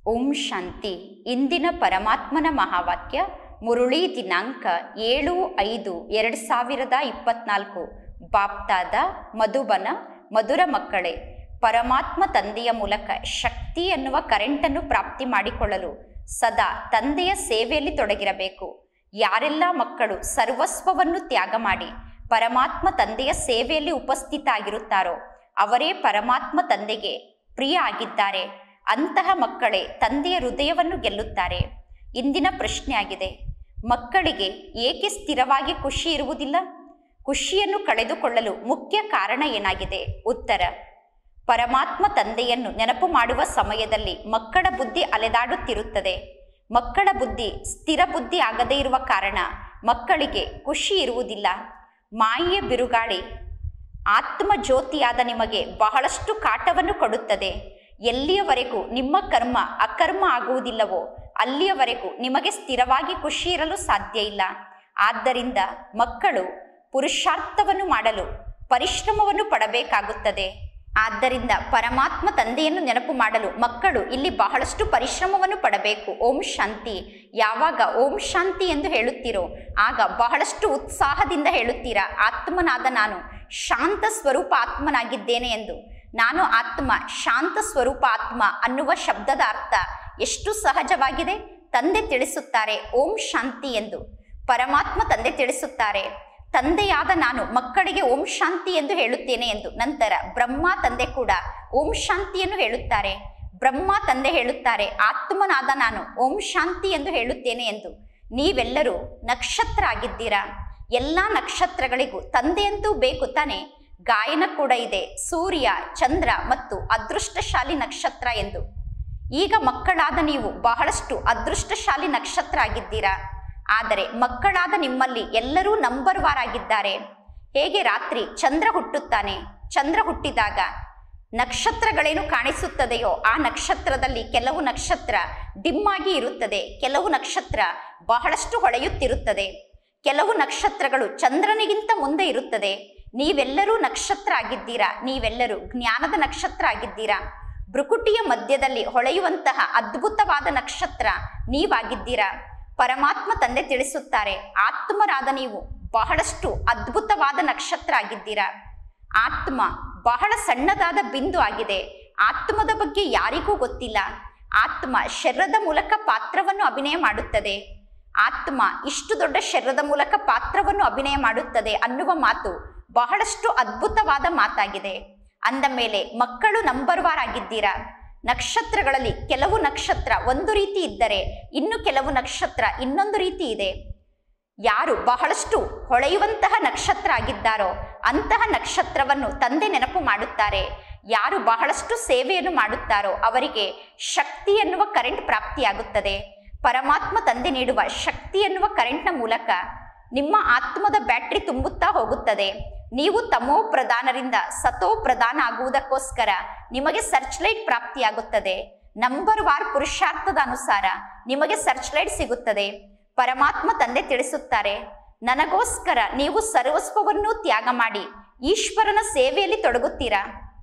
ಓಂ ಶಾಂತಿ. ಇಂದಿನ ಪರಮಾತ್ಮನ ಮಹಾವಾಕ್ಯ ಮುರುಳಿ ದಿನಾಂಕ 7/5/2024. ಬಾಪ್ತಾದ ಮಧುಬನ. ಮಧುರ ಮಕ್ಕಳೇ, ಪರಮಾತ್ಮ ತಂದೆಯ ಮೂಲಕ ಶಕ್ತಿ ಎನ್ನುವ ಕರೆಂಟನ್ನು ಪ್ರಾಪ್ತಿ ಮಾಡಿಕೊಳ್ಳಲು ಸದಾ ತಂದೆಯ ಸೇವೆಯಲ್ಲಿ ತೊಡಗಿರಬೇಕು. ಯಾರೆಲ್ಲ ಮಕ್ಕಳು ಸರ್ವಸ್ವವನ್ನು ತ್ಯಾಗ ಮಾಡಿ ಪರಮಾತ್ಮ ತಂದೆಯ ಸೇವೆಯಲ್ಲಿ ಉಪಸ್ಥಿತ ಆಗಿರುತ್ತಾರೋ ಅವರೇ ಪರಮಾತ್ಮ ತಂದೆಗೆ ಪ್ರಿಯ ಆಗಿದ್ದಾರೆ. ಅಂತಹ ಮಕ್ಕಳೇ ತಂದೆಯ ಹೃದಯವನ್ನು ಗೆಲ್ಲುತ್ತಾರೆ. ಇಂದಿನ ಪ್ರಶ್ನೆ ಆಗಿದೆ, ಮಕ್ಕಳಿಗೆ ಏಕೆ ಸ್ಥಿರವಾಗಿ ಖುಷಿ ಇರುವುದಿಲ್ಲ? ಖುಷಿಯನ್ನು ಕಳೆದುಕೊಳ್ಳಲು ಮುಖ್ಯ ಕಾರಣ ಏನಾಗಿದೆ? ಉತ್ತರ: ಪರಮಾತ್ಮ ತಂದೆಯನ್ನು ನೆನಪು ಮಾಡುವ ಸಮಯದಲ್ಲಿ ಮಕ್ಕಳ ಬುದ್ಧಿ ಅಲೆದಾಡುತ್ತಿರುತ್ತದೆ. ಮಕ್ಕಳ ಬುದ್ಧಿ ಸ್ಥಿರ ಬುದ್ಧಿ ಆಗದೇ ಇರುವ ಕಾರಣ ಮಕ್ಕಳಿಗೆ ಖುಷಿ ಇರುವುದಿಲ್ಲ. ಮಾಯೆಯ ಬಿರುಗಾಳಿ ಆತ್ಮ ಜ್ಯೋತಿಯಾದ ನಿಮಗೆ ಬಹಳಷ್ಟು ಕಾಟವನ್ನು ಕೊಡುತ್ತದೆ. ಎಲ್ಲಿಯವರೆಗೂ ನಿಮ್ಮ ಕರ್ಮ ಅಕರ್ಮ ಆಗುವುದಿಲ್ಲವೋ ಅಲ್ಲಿಯವರೆಗೂ ನಿಮಗೆ ಸ್ಥಿರವಾಗಿ ಖುಷಿ ಇರಲು ಸಾಧ್ಯ ಇಲ್ಲ. ಆದ್ದರಿಂದ ಮಕ್ಕಳು ಪುರುಷಾರ್ಥವನ್ನು ಮಾಡಲು ಪರಿಶ್ರಮವನ್ನು ಪಡಬೇಕಾಗುತ್ತದೆ. ಆದ್ದರಿಂದ ಪರಮಾತ್ಮ ತಂದೆಯನ್ನು ನೆನಪು ಮಾಡಲು ಮಕ್ಕಳು ಇಲ್ಲಿ ಬಹಳಷ್ಟು ಪರಿಶ್ರಮವನ್ನು ಪಡಬೇಕು. ಓಂ ಶಾಂತಿ. ಯಾವಾಗ ಓಂ ಶಾಂತಿ ಎಂದು ಹೇಳುತ್ತೀರೋ ಆಗ ಬಹಳಷ್ಟು ಉತ್ಸಾಹದಿಂದ ಹೇಳುತ್ತೀರಾ, ಆತ್ಮನಾದ ನಾನು ಶಾಂತ ಸ್ವರೂಪ ಆತ್ಮನಾಗಿದ್ದೇನೆ ಎಂದು. ನಾನು ಆತ್ಮ, ಶಾಂತ ಸ್ವರೂಪ ಆತ್ಮ ಅನ್ನುವ ಶಬ್ದದ ಅರ್ಥ ಎಷ್ಟು ಸಹಜವಾಗಿದೆ. ತಂದೆ ತಿಳಿಸುತ್ತಾರೆ ಓಂ ಶಾಂತಿ ಎಂದು. ಪರಮಾತ್ಮ ತಂದೆ ತಿಳಿಸುತ್ತಾರೆ, ತಂದೆಯಾದ ನಾನು ಮಕ್ಕಳಿಗೆ ಓಂ ಶಾಂತಿ ಎಂದು ಹೇಳುತ್ತೇನೆ ಎಂದು. ನಂತರ ಬ್ರಹ್ಮ ತಂದೆ ಕೂಡ ಓಂ ಶಾಂತಿಯನ್ನು ಹೇಳುತ್ತಾರೆ. ಬ್ರಹ್ಮ ತಂದೆ ಹೇಳುತ್ತಾರೆ, ಆತ್ಮನಾದ ನಾನು ಓಂ ಶಾಂತಿ ಎಂದು ಹೇಳುತ್ತೇನೆ ಎಂದು. ನೀವೆಲ್ಲರೂ ನಕ್ಷತ್ರ ಆಗಿದ್ದೀರಾ. ಎಲ್ಲ ನಕ್ಷತ್ರಗಳಿಗೂ ತಂದೆಯಂತೂ ಬೇಕು ತಾನೆ. ಗಾಯನ ಕೂಡ ಇದೆ, ಸೂರ್ಯ, ಚಂದ್ರ ಮತ್ತು ಅದೃಷ್ಟಶಾಲಿ ನಕ್ಷತ್ರ ಎಂದು. ಈಗ ಮಕ್ಕಳಾದ ನೀವು ಬಹಳಷ್ಟು ಅದೃಷ್ಟಶಾಲಿ ನಕ್ಷತ್ರ ಆಗಿದ್ದೀರಾ. ಆದರೆ ಮಕ್ಕಳಾದ ನಿಮ್ಮಲ್ಲಿ ಎಲ್ಲರೂ ನಂಬರ್ ವಾರ್ ಆಗಿದ್ದಾರೆ. ಹೇಗೆ ರಾತ್ರಿ ಚಂದ್ರ ಹುಟ್ಟುತ್ತಾನೆ, ಚಂದ್ರ ಹುಟ್ಟಿದಾಗ ನಕ್ಷತ್ರಗಳೇನು ಕಾಣಿಸುತ್ತದೆಯೋ ಆ ನಕ್ಷತ್ರದಲ್ಲಿ ಕೆಲವು ನಕ್ಷತ್ರ ಡಿಮ್ ಆಗಿ ಇರುತ್ತದೆ, ಕೆಲವು ನಕ್ಷತ್ರ ಬಹಳಷ್ಟು ಹೊಳೆಯುತ್ತಿರುತ್ತದೆ, ಕೆಲವು ನಕ್ಷತ್ರಗಳು ಚಂದ್ರನಿಗಿಂತ ಮುಂದೆ ಇರುತ್ತದೆ. ನೀವೆಲ್ಲರೂ ನಕ್ಷತ್ರ ಆಗಿದ್ದೀರಾ. ನೀವೆಲ್ಲರೂ ಜ್ಞಾನದ ನಕ್ಷತ್ರ ಆಗಿದ್ದೀರಾ. ಭ್ರುಕುಟಿಯ ಮಧ್ಯದಲ್ಲಿ ಹೊಳೆಯುವಂತಹ ಅದ್ಭುತವಾದ ನಕ್ಷತ್ರ ನೀವಾಗಿದ್ದೀರಾ. ಪರಮಾತ್ಮ ತಂದೆ ತಿಳಿಸುತ್ತಾರೆ, ಆತ್ಮರಾದ ನೀವು ಬಹಳಷ್ಟು ಅದ್ಭುತವಾದ ನಕ್ಷತ್ರ ಆಗಿದ್ದೀರಾ. ಆತ್ಮ ಬಹಳ ಸಣ್ಣದಾದ ಬಿಂದು ಆಗಿದೆ. ಆತ್ಮದ ಬಗ್ಗೆ ಯಾರಿಗೂ ಗೊತ್ತಿಲ್ಲ. ಆತ್ಮ ಶರೀರದ ಮೂಲಕ ಪಾತ್ರವನ್ನು ಅಭಿನಯ ಮಾಡುತ್ತದೆ. ಆತ್ಮ ಇಷ್ಟು ದೊಡ್ಡ ಶರೀರದ ಮೂಲಕ ಪಾತ್ರವನ್ನು ಅಭಿನಯ ಮಾಡುತ್ತದೆ ಅನ್ನುವ ಮಾತು ಬಹಳಷ್ಟು ಅದ್ಭುತವಾದ ಮಾತಾಗಿದೆ. ಅಂದ ಮೇಲೆ ಮಕ್ಕಳು ನಂಬರ್ ವಾರ್ ಆಗಿದ್ದೀರಾ. ನಕ್ಷತ್ರಗಳಲ್ಲಿ ಕೆಲವು ನಕ್ಷತ್ರ ಒಂದು ರೀತಿ ಇದ್ದರೆ ಇನ್ನು ಕೆಲವು ನಕ್ಷತ್ರ ಇನ್ನೊಂದು ರೀತಿ ಇದೆ. ಯಾರು ಬಹಳಷ್ಟು ಹೊಳೆಯುವಂತಹ ನಕ್ಷತ್ರ ಆಗಿದ್ದಾರೋ ಅಂತಹ ನಕ್ಷತ್ರವನ್ನು ತಂದೆ ನೆನಪು ಮಾಡುತ್ತಾರೆ. ಯಾರು ಬಹಳಷ್ಟು ಸೇವೆಯನ್ನು ಮಾಡುತ್ತಾರೋ ಅವರಿಗೆ ಶಕ್ತಿ ಎನ್ನುವ ಕರೆಂಟ್ ಪ್ರಾಪ್ತಿಯಾಗುತ್ತದೆ. ಪರಮಾತ್ಮ ತಂದೆ ನೀಡುವ ಶಕ್ತಿ ಎನ್ನುವ ಕರೆಂಟ್ನ ಮೂಲಕ ನಿಮ್ಮ ಆತ್ಮದ ಬ್ಯಾಟ್ರಿ ತುಂಬುತ್ತಾ ಹೋಗುತ್ತದೆ. ನೀವು ತಮೋ ಪ್ರಧಾನರಿಂದ ಸತೋ ಪ್ರಧಾನ ಆಗುವುದಕ್ಕೋಸ್ಕರ ನಿಮಗೆ ಸರ್ಚ್ ಲೈಟ್ ಪ್ರಾಪ್ತಿಯಾಗುತ್ತದೆ. ನಂಬರ್ ವಾರ್ ಪುರುಷಾರ್ಥದ ಅನುಸಾರ ನಿಮಗೆ ಸರ್ಚ್ ಲೈಟ್ ಸಿಗುತ್ತದೆ. ಪರಮಾತ್ಮ ತಂದೆ ತಿಳಿಸುತ್ತಾರೆ, ನನಗೋಸ್ಕರ ನೀವು ಸರ್ವಸ್ವವನ್ನು ತ್ಯಾಗ ಮಾಡಿ ಈಶ್ವರನ ಸೇವೆಯಲ್ಲಿ ತೊಡಗುತ್ತೀರಾ.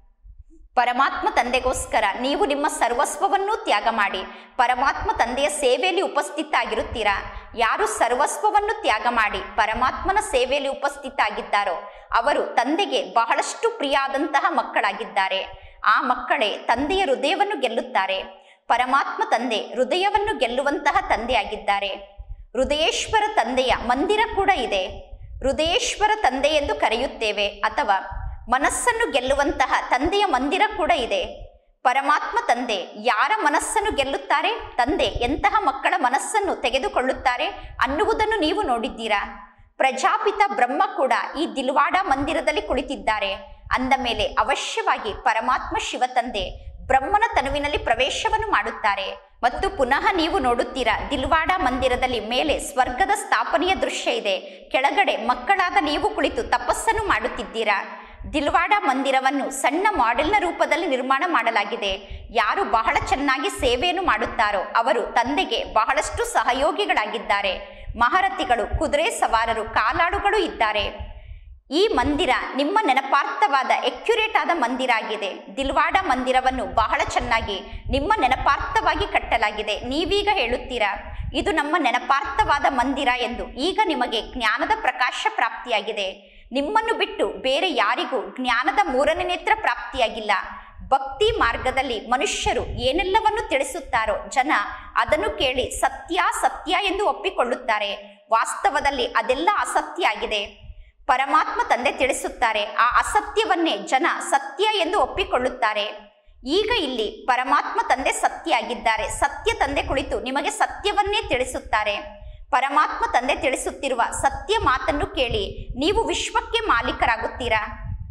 ಪರಮಾತ್ಮ ತಂದೆಗೋಸ್ಕರ ನೀವು ನಿಮ್ಮ ಸರ್ವಸ್ವವನ್ನು ತ್ಯಾಗ ಮಾಡಿ ಪರಮಾತ್ಮ ತಂದೆಯ ಸೇವೆಯಲ್ಲಿ ಉಪಸ್ಥಿತ ಆಗಿರುತ್ತೀರಾ. ಯಾರು ಸರ್ವಸ್ವವನ್ನು ತ್ಯಾಗ ಮಾಡಿ ಪರಮಾತ್ಮನ ಸೇವೆಯಲ್ಲಿ ಉಪಸ್ಥಿತ ಆಗಿದ್ದಾರೋ ಅವರು ತಂದೆಗೆ ಬಹಳಷ್ಟು ಪ್ರಿಯ ಆದಂತಹ ಮಕ್ಕಳಾಗಿದ್ದಾರೆ. ಆ ಮಕ್ಕಳೇ ತಂದೆಯ ಹೃದಯವನ್ನು ಗೆಲ್ಲುತ್ತಾರೆ. ಪರಮಾತ್ಮ ತಂದೆ ಹೃದಯವನ್ನು ಗೆಲ್ಲುವಂತಹ ತಂದೆಯಾಗಿದ್ದಾರೆ. ಹೃದಯೇಶ್ವರ ತಂದೆಯ ಮಂದಿರ ಕೂಡ ಇದೆ. ಹೃದಯೇಶ್ವರ ತಂದೆ ಎಂದು ಕರೆಯುತ್ತೇವೆ, ಅಥವಾ ಮನಸ್ಸನ್ನು ಗೆಲ್ಲುವಂತಹ ತಂದೆಯ ಮಂದಿರ ಕೂಡ ಇದೆ. ಪರಮಾತ್ಮ ತಂದೆ ಯಾರ ಮನಸ್ಸನ್ನು ಗೆಲ್ಲುತ್ತಾರೆ, ತಂದೆ ಎಂತಹ ಮಕ್ಕಳ ಮನಸ್ಸನ್ನು ತೆಗೆದುಕೊಳ್ಳುತ್ತಾರೆ ಅನ್ನುವುದನ್ನು ನೀವು ನೋಡಿದ್ದೀರಾ. ಪ್ರಜಾಪಿತ ಬ್ರಹ್ಮ ಕೂಡ ಈ ದಿಲ್ವಾಡ ಮಂದಿರದಲ್ಲಿ ಕುಳಿತಿದ್ದಾರೆ. ಅಂದ ಮೇಲೆ ಅವಶ್ಯವಾಗಿ ಪರಮಾತ್ಮ ಶಿವ ತಂದೆ ಬ್ರಹ್ಮನ ತನುವಿನಲ್ಲಿ ಪ್ರವೇಶವನ್ನು ಮಾಡುತ್ತಾರೆ. ಮತ್ತು ಪುನಃ ನೀವು ನೋಡುತ್ತೀರಾ, ದಿಲ್ವಾಡ ಮಂದಿರದಲ್ಲಿ ಮೇಲೆ ಸ್ವರ್ಗದ ಸ್ಥಾಪನೆಯ ದೃಶ್ಯ ಇದೆ, ಕೆಳಗಡೆ ಮಕ್ಕಳಾದ ನೀವು ಕುಳಿತು ತಪಸ್ಸನ್ನು ಮಾಡುತ್ತಿದ್ದೀರಾ. ದಿಲ್ವಾಡ ಮಂದಿರವನ್ನು ಸಣ್ಣ ಮಾಡೆಲ್ನ ರೂಪದಲ್ಲಿ ನಿರ್ಮಾಣ ಮಾಡಲಾಗಿದೆ. ಯಾರು ಬಹಳ ಚೆನ್ನಾಗಿ ಸೇವೆಯನ್ನು ಮಾಡುತ್ತಾರೋ ಅವರು ತಂದೆಗೆ ಬಹಳಷ್ಟು ಸಹಯೋಗಿಗಳಾಗಿದ್ದಾರೆ. ಮಹಾರಥಿಗಳು, ಕುದುರೆ ಸವಾರರು, ಕಾಲಾಳುಗಳು ಇದ್ದಾರೆ. ಈ ಮಂದಿರ ನಿಮ್ಮ ನೆನಪಾರ್ಥವಾದ ಎಕ್ಯುರೇಟ್ ಆದ ಮಂದಿರ ಆಗಿದೆ. ದಿಲ್ವಾಡ ಮಂದಿರವನ್ನು ಬಹಳ ಚೆನ್ನಾಗಿ ನಿಮ್ಮ ನೆನಪಾರ್ಥವಾಗಿ ಕಟ್ಟಲಾಗಿದೆ. ನೀವೀಗ ಹೇಳುತ್ತೀರಾ ಇದು ನಮ್ಮ ನೆನಪಾರ್ಥವಾದ ಮಂದಿರ ಎಂದು. ಈಗ ನಿಮಗೆ ಜ್ಞಾನದ ಪ್ರಕಾಶ ಪ್ರಾಪ್ತಿಯಾಗಿದೆ. ನಿಮ್ಮನ್ನು ಬಿಟ್ಟು ಬೇರೆ ಯಾರಿಗೂ ಜ್ಞಾನದ ಮೂರನೇ ನೇತ್ರ ಪ್ರಾಪ್ತಿಯಾಗಿಲ್ಲ. ಭಕ್ತಿ ಮಾರ್ಗದಲ್ಲಿ ಮನುಷ್ಯರು ಏನೆಲ್ಲವನ್ನು ತಿಳಿಸುತ್ತಾರೋ ಜನ ಅದನ್ನು ಕೇಳಿ ಸತ್ಯ ಸತ್ಯ ಎಂದು ಒಪ್ಪಿಕೊಳ್ಳುತ್ತಾರೆ. ವಾಸ್ತವದಲ್ಲಿ ಅದೆಲ್ಲ ಅಸತ್ಯ ಆಗಿದೆ. ಪರಮಾತ್ಮ ತಂದೆ ತಿಳಿಸುತ್ತಾರೆ ಆ ಅಸತ್ಯವನ್ನೇ ಜನ ಸತ್ಯ ಎಂದು ಒಪ್ಪಿಕೊಳ್ಳುತ್ತಾರೆ. ಈಗ ಇಲ್ಲಿ ಪರಮಾತ್ಮ ತಂದೆ ಸತ್ಯ ಆಗಿದ್ದಾರೆ. ಸತ್ಯ ತಂದೆ ಕುಳಿತು ನಿಮಗೆ ಸತ್ಯವನ್ನೇ ತಿಳಿಸುತ್ತಾರೆ. ಪರಮಾತ್ಮ ತಂದೆ ತಿಳಿಸುತ್ತಿರುವ ಸತ್ಯ ಮಾತನ್ನು ಕೇಳಿ ನೀವು ವಿಶ್ವಕ್ಕೆ ಮಾಲೀಕರಾಗುತ್ತೀರಾ.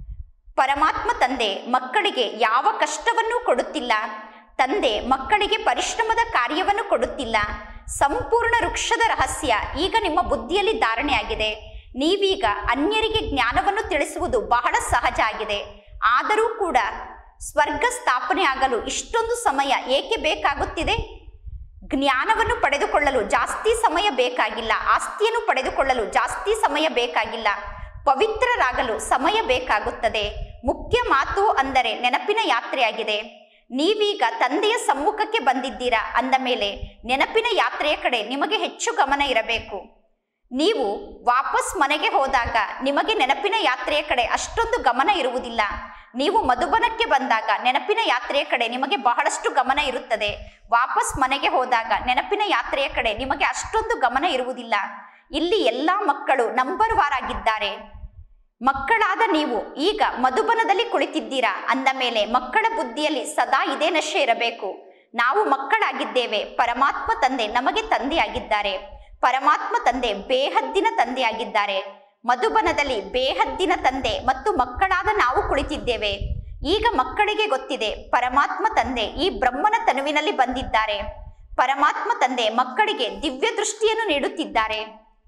ಪರಮಾತ್ಮ ತಂದೆ ಮಕ್ಕಳಿಗೆ ಯಾವ ಕಷ್ಟವನ್ನೂ ಕೊಡುತ್ತಿಲ್ಲ. ತಂದೆ ಮಕ್ಕಳಿಗೆ ಪರಿಶ್ರಮದ ಕಾರ್ಯವನ್ನು ಕೊಡುತ್ತಿಲ್ಲ. ಸಂಪೂರ್ಣ ವೃಕ್ಷದ ರಹಸ್ಯ ಈಗ ನಿಮ್ಮ ಬುದ್ಧಿಯಲ್ಲಿ ಧಾರಣೆಯಾಗಿದೆ. ನೀವೀಗ ಅನ್ಯರಿಗೆ ಜ್ಞಾನವನ್ನು ತಿಳಿಸುವುದು ಬಹಳ ಸಹಜ ಆಗಿದೆ. ಆದರೂ ಕೂಡ ಸ್ವರ್ಗ ಸ್ಥಾಪನೆ ಆಗಲು ಇಷ್ಟೊಂದು ಸಮಯ ಏಕೆ ಬೇಕಾಗುತ್ತಿದೆ? ಜ್ಞಾನವನ್ನು ಪಡೆದುಕೊಳ್ಳಲು ಜಾಸ್ತಿ ಸಮಯ ಬೇಕಾಗಿಲ್ಲ. ಆಸ್ತಿಯನ್ನು ಪಡೆದುಕೊಳ್ಳಲು ಜಾಸ್ತಿ ಸಮಯ ಬೇಕಾಗಿಲ್ಲ. ಪವಿತ್ರರಾಗಲು ಸಮಯ ಬೇಕಾಗುತ್ತದೆ. ಮುಖ್ಯ ಮಾತು ಅಂದರೆ ನೆನಪಿನ ಯಾತ್ರೆಯಾಗಿದೆ. ನೀವೀಗ ತಂದೆಯ ಸಮ್ಮುಖಕ್ಕೆ ಬಂದಿದ್ದೀರಾ ಅಂದ ಮೇಲೆ ನೆನಪಿನ ಯಾತ್ರೆಯ ಕಡೆ ನಿಮಗೆ ಹೆಚ್ಚು ಗಮನ ಇರಬೇಕು. ನೀವು ವಾಪಸ್ ಮನೆಗೆ ಹೋದಾಗ ನಿಮಗೆ ನೆನಪಿನ ಯಾತ್ರೆಯ ಕಡೆ ಅಷ್ಟೊಂದು ಗಮನ ಇರುವುದಿಲ್ಲ. ನೀವು ಮಧುಬನಕ್ಕೆ ಬಂದಾಗ ನೆನಪಿನ ಯಾತ್ರೆಯ ಕಡೆ ನಿಮಗೆ ಬಹಳಷ್ಟು ಗಮನ ಇರುತ್ತದೆ. ವಾಪಸ್ ಮನೆಗೆ ಹೋದಾಗ ನೆನಪಿನ ಯಾತ್ರೆಯ ಕಡೆ ನಿಮಗೆ ಅಷ್ಟೊಂದು ಗಮನ ಇರುವುದಿಲ್ಲ. ಇಲ್ಲಿ ಎಲ್ಲ ಮಕ್ಕಳು ನಂಬರ್ ವಾರ್ ಆಗಿದ್ದಾರೆ. ಮಕ್ಕಳಾದ ನೀವು ಈಗ ಮಧುಬನದಲ್ಲಿ ಕುಳಿತಿದ್ದೀರಾ ಅಂದ ಮೇಲೆ ಮಕ್ಕಳ ಬುದ್ಧಿಯಲ್ಲಿ ಸದಾ ಇದೇ ನಶೆ ಇರಬೇಕು. ನಾವು ಮಕ್ಕಳಾಗಿದ್ದೇವೆ. ಪರಮಾತ್ಮ ತಂದೆ ನಮಗೆ ತಂದೆಯಾಗಿದ್ದಾರೆ. ಪರಮಾತ್ಮ ತಂದೆ ಬೇಹದ್ದಿನ ತಂದೆಯಾಗಿದ್ದಾರೆ. ಮಧುಬನದಲ್ಲಿ ಬೇಹದ್ದಿನ ತಂದೆ ಮತ್ತು ಮಕ್ಕಳಾದ ನಾವು ಕುಳಿತಿದ್ದೇವೆ. ಈಗ ಮಕ್ಕಳಿಗೆ ಗೊತ್ತಿದೆ ಪರಮಾತ್ಮ ತಂದೆ ಈ ಬ್ರಹ್ಮನ ತನುವಿನಲ್ಲಿ ಬಂದಿದ್ದಾರೆ. ಪರಮಾತ್ಮ ತಂದೆ ಮಕ್ಕಳಿಗೆ ದಿವ್ಯ ದೃಷ್ಟಿಯನ್ನು ನೀಡುತ್ತಿದ್ದಾರೆ.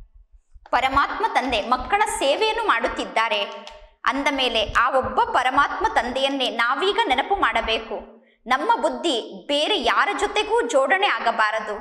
ಪರಮಾತ್ಮ ತಂದೆ ಮಕ್ಕಳ ಸೇವೆಯನ್ನು ಮಾಡುತ್ತಿದ್ದಾರೆ. ಅಂದ ಮೇಲೆ ಆ ಒಬ್ಬ ಪರಮಾತ್ಮ ತಂದೆಯನ್ನೇ ನಾವೀಗ ನೆನಪು ಮಾಡಬೇಕು. ನಮ್ಮ ಬುದ್ಧಿ ಬೇರೆ ಯಾರ ಜೊತೆಗೂ ಜೋಡಣೆ ಆಗಬಾರದು.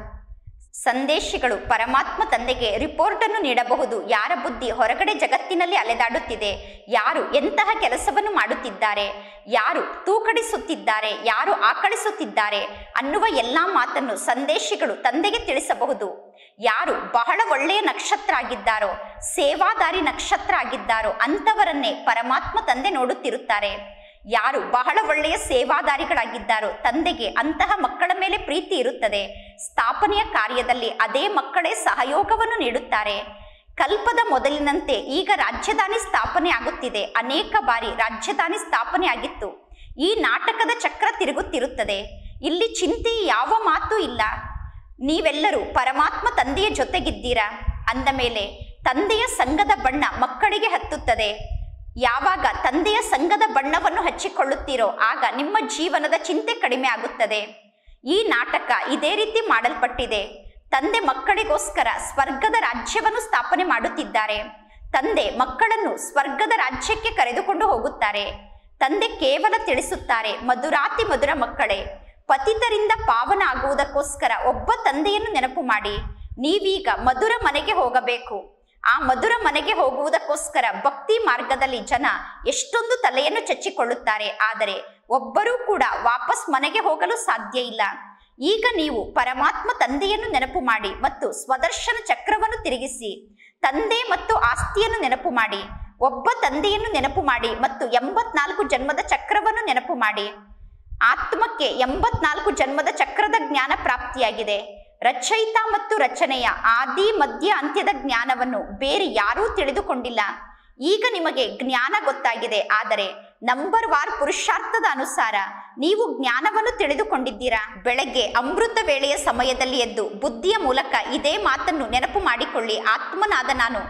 ಸಂದೇಶಗಳು ಪರಮಾತ್ಮ ತಂದೆಗೆ ರಿಪೋರ್ಟ್ ಅನ್ನು ನೀಡಬಹುದು. ಯಾರ ಬುದ್ಧಿ ಹೊರಗಡೆ ಜಗತ್ತಿನಲ್ಲಿ ಅಲೆದಾಡುತ್ತಿದೆ, ಯಾರು ಎಂತಹ ಕೆಲಸವನ್ನು ಮಾಡುತ್ತಿದ್ದಾರೆ, ಯಾರು ತೂಕಡಿಸುತ್ತಿದ್ದಾರೆ, ಯಾರು ಆಕಳಿಸುತ್ತಿದ್ದಾರೆ ಅನ್ನುವ ಎಲ್ಲಾ ಮಾತನ್ನು ಸಂದೇಶಗಳು ತಂದೆಗೆ ತಿಳಿಸಬಹುದು. ಯಾರು ಬಹಳ ಒಳ್ಳೆಯ ನಕ್ಷತ್ರ ಆಗಿದ್ದಾರೋ, ಸೇವಾದಾರಿ ನಕ್ಷತ್ರ ಆಗಿದ್ದಾರೋ ಅಂಥವರನ್ನೇ ಪರಮಾತ್ಮ ತಂದೆ ನೋಡುತ್ತಿರುತ್ತಾರೆ. ಯಾರು ಬಹಳ ಒಳ್ಳೆಯ ಸೇವಾದಾರಿಗಳಾಗಿದ್ದಾರೋ ತಂದೆಗೆ ಅಂತಹ ಮಕ್ಕಳ ಮೇಲೆ ಪ್ರೀತಿ ಇರುತ್ತದೆ. ಸ್ಥಾಪನೆಯ ಕಾರ್ಯದಲ್ಲಿ ಅದೇ ಮಕ್ಕಳೇ ಸಹಯೋಗವನ್ನು ನೀಡುತ್ತಾರೆ. ಕಲ್ಪದ ಮೊದಲಿನಂತೆ ಈಗ ರಾಜಧಾನಿ ಸ್ಥಾಪನೆ ಆಗುತ್ತಿದೆ. ಅನೇಕ ಬಾರಿ ರಾಜಧಾನಿ ಸ್ಥಾಪನೆ ಆಗಿತ್ತು. ಈ ನಾಟಕದ ಚಕ್ರ ತಿರುಗುತ್ತಿರುತ್ತದೆ. ಇಲ್ಲಿ ಚಿಂತೆ ಯಾವ ಮಾತು ಇಲ್ಲ. ನೀವೆಲ್ಲರೂ ಪರಮಾತ್ಮ ತಂದೆಯ ಜೊತೆಗಿದ್ದೀರಾ ಅಂದ ಮೇಲೆ ತಂದೆಯ ಸಂಘದ ಬಣ್ಣ ಮಕ್ಕಳಿಗೆ ಹತ್ತುತ್ತದೆ. ಯಾವಾಗ ತಂದೆಯ ಸಂಘದ ಬಣ್ಣವನ್ನು ಹಚ್ಚಿಕೊಳ್ಳುತ್ತೀರೋ ಆಗ ನಿಮ್ಮ ಜೀವನದ ಚಿಂತೆ ಕಡಿಮೆ ಆಗುತ್ತದೆ. ಈ ನಾಟಕ ಇದೇ ರೀತಿ ಮಾಡಲ್ಪಟ್ಟಿದೆ. ತಂದೆ ಮಕ್ಕಳಿಗೋಸ್ಕರ ಸ್ವರ್ಗದ ರಾಜ್ಯವನ್ನು ಸ್ಥಾಪನೆ ಮಾಡುತ್ತಿದ್ದಾರೆ. ತಂದೆ ಮಕ್ಕಳನ್ನು ಸ್ವರ್ಗದ ರಾಜ್ಯಕ್ಕೆ ಕರೆದುಕೊಂಡು ಹೋಗುತ್ತಾರೆ. ತಂದೆ ಕೇವಲ ತಿಳಿಸುತ್ತಾರೆ, ಮಧುರಾತಿ ಮಧುರ ಮಕ್ಕಳೇ, ಪತಿತರಿಂದ ಪಾವನ ಆಗುವುದಕ್ಕೋಸ್ಕರ ಒಬ್ಬ ತಂದೆಯನ್ನು ನೆನಪು ಮಾಡಿ. ನೀವೀಗ ಮಧುರ ಮನೆಗೆ ಹೋಗಬೇಕು. ಆ ಮಧುರ ಮನೆಗೆ ಹೋಗುವುದಕ್ಕೋಸ್ಕರ ಭಕ್ತಿ ಮಾರ್ಗದಲ್ಲಿ ಜನ ಎಷ್ಟೊಂದು ತಲೆಯನ್ನು ಚಚ್ಚಿಕೊಳ್ಳುತ್ತಾರೆ. ಆದರೆ ಒಬ್ಬರೂ ಕೂಡ ವಾಪಸ್ ಮನೆಗೆ ಹೋಗಲು ಸಾಧ್ಯ ಇಲ್ಲ. ಈಗ ನೀವು ಪರಮಾತ್ಮ ತಂದೆಯನ್ನು ನೆನಪು ಮಾಡಿ ಮತ್ತು ಸ್ವದರ್ಶನ ಚಕ್ರವನ್ನು ತಿರುಗಿಸಿ ತಂದೆ ಮತ್ತು ಆಸ್ತಿಯನ್ನು ನೆನಪು ಮಾಡಿ. ಒಬ್ಬ ತಂದೆಯನ್ನು ನೆನಪು ಮಾಡಿ ಮತ್ತು 84 ಜನ್ಮದ ಚಕ್ರವನ್ನು ನೆನಪು ಮಾಡಿ. ಆತ್ಮಕ್ಕೆ 84 ಜನ್ಮದ ಚಕ್ರದ ಜ್ಞಾನ ಪ್ರಾಪ್ತಿಯಾಗಿದೆ. ರಚಯಿತ ಮತ್ತು ರಚನೆಯ ಆದಿ ಮಧ್ಯ ಅಂತ್ಯದ ಜ್ಞಾನವನ್ನು ಬೇರೆ ಯಾರೂ ತಿಳಿದುಕೊಂಡಿಲ್ಲ. ಈಗ ನಿಮಗೆ ಜ್ಞಾನ ಗೊತ್ತಾಗಿದೆ. ಆದರೆ ನಂಬರ್ ವಾರ್ ಪುರುಷಾರ್ಥದ ಅನುಸಾರ ನೀವು ಜ್ಞಾನವನ್ನು ತಿಳಿದುಕೊಂಡಿದ್ದೀರಾ. ಬೆಳಗ್ಗೆ ಅಮೃತ ವೇಳೆಯ ಸಮಯದಲ್ಲಿ ಎದ್ದು ಬುದ್ಧಿಯ ಮೂಲಕ ಇದೇ ಮಾತನ್ನು ನೆನಪು ಮಾಡಿಕೊಳ್ಳಿ. ಆತ್ಮನಾದ ನಾನು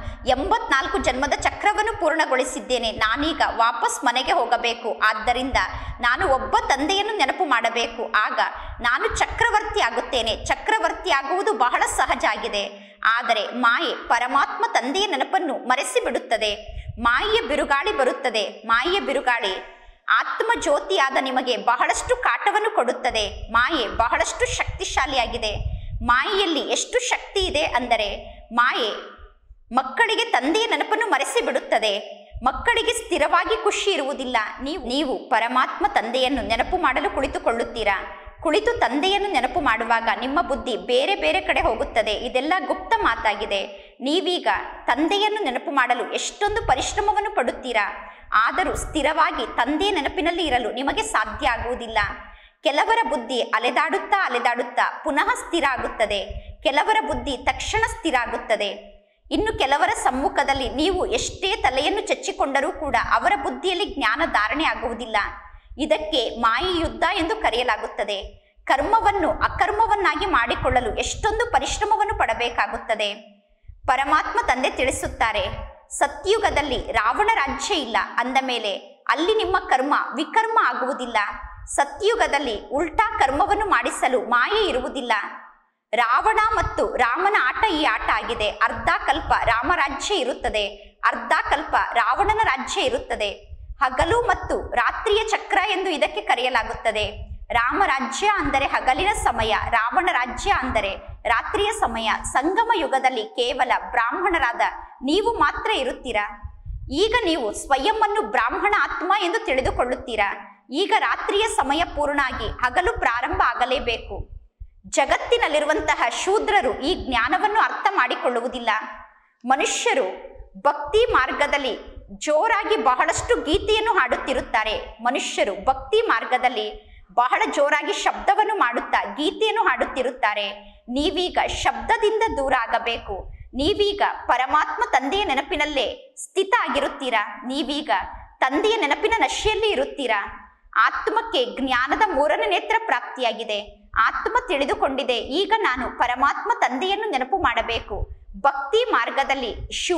84 ಜನ್ಮದ ಚಕ್ರವನ್ನು ಪೂರ್ಣಗೊಳಿಸಿದ್ದೇನೆ. ನಾನೀಗ ವಾಪಸ್ ಮನೆಗೆ ಹೋಗಬೇಕು. ಆದ್ದರಿಂದ ನಾನು ಒಬ್ಬ ತಂದೆಯನ್ನು ನೆನಪು ಮಾಡಬೇಕು. ಆಗ ನಾನು ಚಕ್ರವರ್ತಿ ಆಗುತ್ತೇನೆ. ಚಕ್ರವರ್ತಿ ಆಗುವುದು ಬಹಳ ಸಹಜ ಆಗಿದೆ. ಆದರೆ ಮಾಯೆ ಪರಮಾತ್ಮ ತಂದೆಯ ನೆನಪನ್ನು ಮರೆಸಿ ಬಿಡುತ್ತದೆ. ಮಾಯೆಯ ಬಿರುಗಾಳಿ ಬರುತ್ತದೆ. ಮಾಯೆಯ ಬಿರುಗಾಳಿ ಆತ್ಮ ಜ್ಯೋತಿಯಾದ ನಿಮಗೆ ಬಹಳಷ್ಟು ಕಾಟವನ್ನು ಕೊಡುತ್ತದೆ. ಮಾಯೆ ಬಹಳಷ್ಟು ಶಕ್ತಿಶಾಲಿಯಾಗಿದೆ. ಮಾಯೆಯಲ್ಲಿ ಎಷ್ಟು ಶಕ್ತಿ ಇದೆ ಅಂದರೆ ಮಾಯೆ ಮಕ್ಕಳಿಗೆ ತಂದೆಯ ನೆನಪನ್ನು ಮರೆಸಿ ಬಿಡುತ್ತದೆ. ಮಕ್ಕಳಿಗೆ ಸ್ಥಿರವಾಗಿ ಖುಷಿ ಇರುವುದಿಲ್ಲ. ನೀವು ಪರಮಾತ್ಮ ತಂದೆಯನ್ನು ನೆನಪು ಮಾಡಲು ಕುಳಿತುಕೊಳ್ಳುತ್ತೀರಾ. ಕುಳಿತು ತಂದೆಯನ್ನು ನೆನಪು ಮಾಡುವಾಗ ನಿಮ್ಮ ಬುದ್ಧಿ ಬೇರೆ ಬೇರೆ ಕಡೆ ಹೋಗುತ್ತದೆ. ಇದೆಲ್ಲ ಗುಪ್ತ ಮಾತಾಗಿದೆ. ನೀವೀಗ ತಂದೆಯನ್ನು ನೆನಪು ಮಾಡಲು ಎಷ್ಟೊಂದು ಪರಿಶ್ರಮವನ್ನು ಪಡುತ್ತೀರಾ. ಆದರೂ ಸ್ಥಿರವಾಗಿ ತಂದೆಯ ನೆನಪಿನಲ್ಲಿ ಇರಲು ನಿಮಗೆ ಸಾಧ್ಯ ಆಗುವುದಿಲ್ಲ. ಕೆಲವರ ಬುದ್ಧಿ ಅಲೆದಾಡುತ್ತಾ ಪುನಃ ಸ್ಥಿರ ಆಗುತ್ತದೆ. ಕೆಲವರ ಬುದ್ಧಿ ತಕ್ಷಣ ಸ್ಥಿರ ಆಗುತ್ತದೆ. ಇನ್ನು ಕೆಲವರ ಸಮ್ಮುಖದಲ್ಲಿ ನೀವು ಎಷ್ಟೇ ತಲೆಯನ್ನು ಚಚ್ಚಿಕೊಂಡರೂ ಕೂಡ ಅವರ ಬುದ್ಧಿಯಲ್ಲಿ ಜ್ಞಾನ ಧಾರಣೆ ಆಗುವುದಿಲ್ಲ. ಇದಕ್ಕೆ ಮಾಯಿ ಯುದ್ಧ ಎಂದು ಕರೆಯಲಾಗುತ್ತದೆ. ಕರ್ಮವನ್ನು ಅಕರ್ಮವನ್ನಾಗಿ ಮಾಡಿಕೊಳ್ಳಲು ಎಷ್ಟೊಂದು ಪರಿಶ್ರಮವನ್ನು ಪಡಬೇಕಾಗುತ್ತದೆ. ಪರಮಾತ್ಮ ತಂದೆ ತಿಳಿಸುತ್ತಾರೆ, ಸತ್ಯುಗದಲ್ಲಿ ರಾವಣ ರಾಜ್ಯ ಇಲ್ಲ ಅಂದ ಮೇಲೆ ಅಲ್ಲಿ ನಿಮ್ಮ ಕರ್ಮ ವಿಕರ್ಮ ಆಗುವುದಿಲ್ಲ. ಸತ್ಯುಗದಲ್ಲಿ ಉಲ್ಟಾ ಕರ್ಮವನ್ನು ಮಾಡಿಸಲು ಮಾಯೆ ಇರುವುದಿಲ್ಲ. ರಾವಣ ಮತ್ತು ರಾಮನ ಆಟ ಈ ಆಟ ಆಗಿದೆ. ಅರ್ಧ ಕಲ್ಪ ರಾಮರಾಜ್ಯ ಇರುತ್ತದೆ, ಅರ್ಧ ಕಲ್ಪ ರಾವಣನ ರಾಜ್ಯ ಇರುತ್ತದೆ. ಹಗಲು ಮತ್ತು ರಾತ್ರಿಯ ಚಕ್ರ ಎಂದು ಇದಕ್ಕೆ ಕರೆಯಲಾಗುತ್ತದೆ. ರಾಮರಾಜ್ಯ ಅಂದರೆ ಹಗಲಿನ ಸಮಯ, ರಾವಣ ರಾಜ್ಯ ಅಂದರೆ ರಾತ್ರಿಯ ಸಮಯ. ಸಂಗಮ ಯುಗದಲ್ಲಿ ಕೇವಲ ಬ್ರಾಹ್ಮಣರಾದ ನೀವು ಮಾತ್ರ ಇರುತ್ತೀರಾ. ಈಗ ನೀವು ಸ್ವಯಂವನ್ನು ಬ್ರಾಹ್ಮಣ ಆತ್ಮ ಎಂದು ತಿಳಿದುಕೊಳ್ಳುತ್ತೀರಾ. ಈಗ ರಾತ್ರಿಯ ಸಮಯ ಪೂರ್ಣ ಆಗಿ ಹಗಲು ಪ್ರಾರಂಭ ಆಗಲೇಬೇಕು. ಜಗತ್ತಿನಲ್ಲಿರುವಂತಹ ಶೂದ್ರರು ಈ ಜ್ಞಾನವನ್ನು ಅರ್ಥ ಮಾಡಿಕೊಳ್ಳುವುದಿಲ್ಲ. ಮನುಷ್ಯರು ಭಕ್ತಿ ಮಾರ್ಗದಲ್ಲಿ ಜೋರಾಗಿ ಬಹಳಷ್ಟು ಗೀತೆಯನ್ನು ಹಾಡುತ್ತಿರುತ್ತಾರೆ. ಮನುಷ್ಯರು ಭಕ್ತಿ ಮಾರ್ಗದಲ್ಲಿ ಬಹಳ ಜೋರಾಗಿ ಶಬ್ದವನ್ನು ಮಾಡುತ್ತಾ ಗೀತೆಯನ್ನು ಹಾಡುತ್ತಿರುತ್ತಾರೆ. ನೀವೀಗ ಶಬ್ದದಿಂದ ದೂರ ಆಗಬೇಕು. ನೀವೀಗ ಪರಮಾತ್ಮ ತಂದೆಯ ನೆನಪಿನಲ್ಲೇ ಸ್ಥಿತ ಆಗಿರುತ್ತೀರಾ. ನೀವೀಗ ತಂದೆಯ ನೆನಪಿನ ನಶೆಯಲ್ಲಿ ಇರುತ್ತೀರಾ. ಆತ್ಮಕ್ಕೆ ಜ್ಞಾನದ 3ನೇ ನೇತ್ರ ಪ್ರಾಪ್ತಿಯಾಗಿದೆ. ಆತ್ಮ ತಿಳಿದುಕೊಂಡಿದೆ, ಈಗ ನಾನು ಪರಮಾತ್ಮ ತಂದೆಯನ್ನು ನೆನಪು ಮಾಡಬೇಕು. ಭಕ್ತಿ ಮಾರ್ಗದಲ್ಲಿ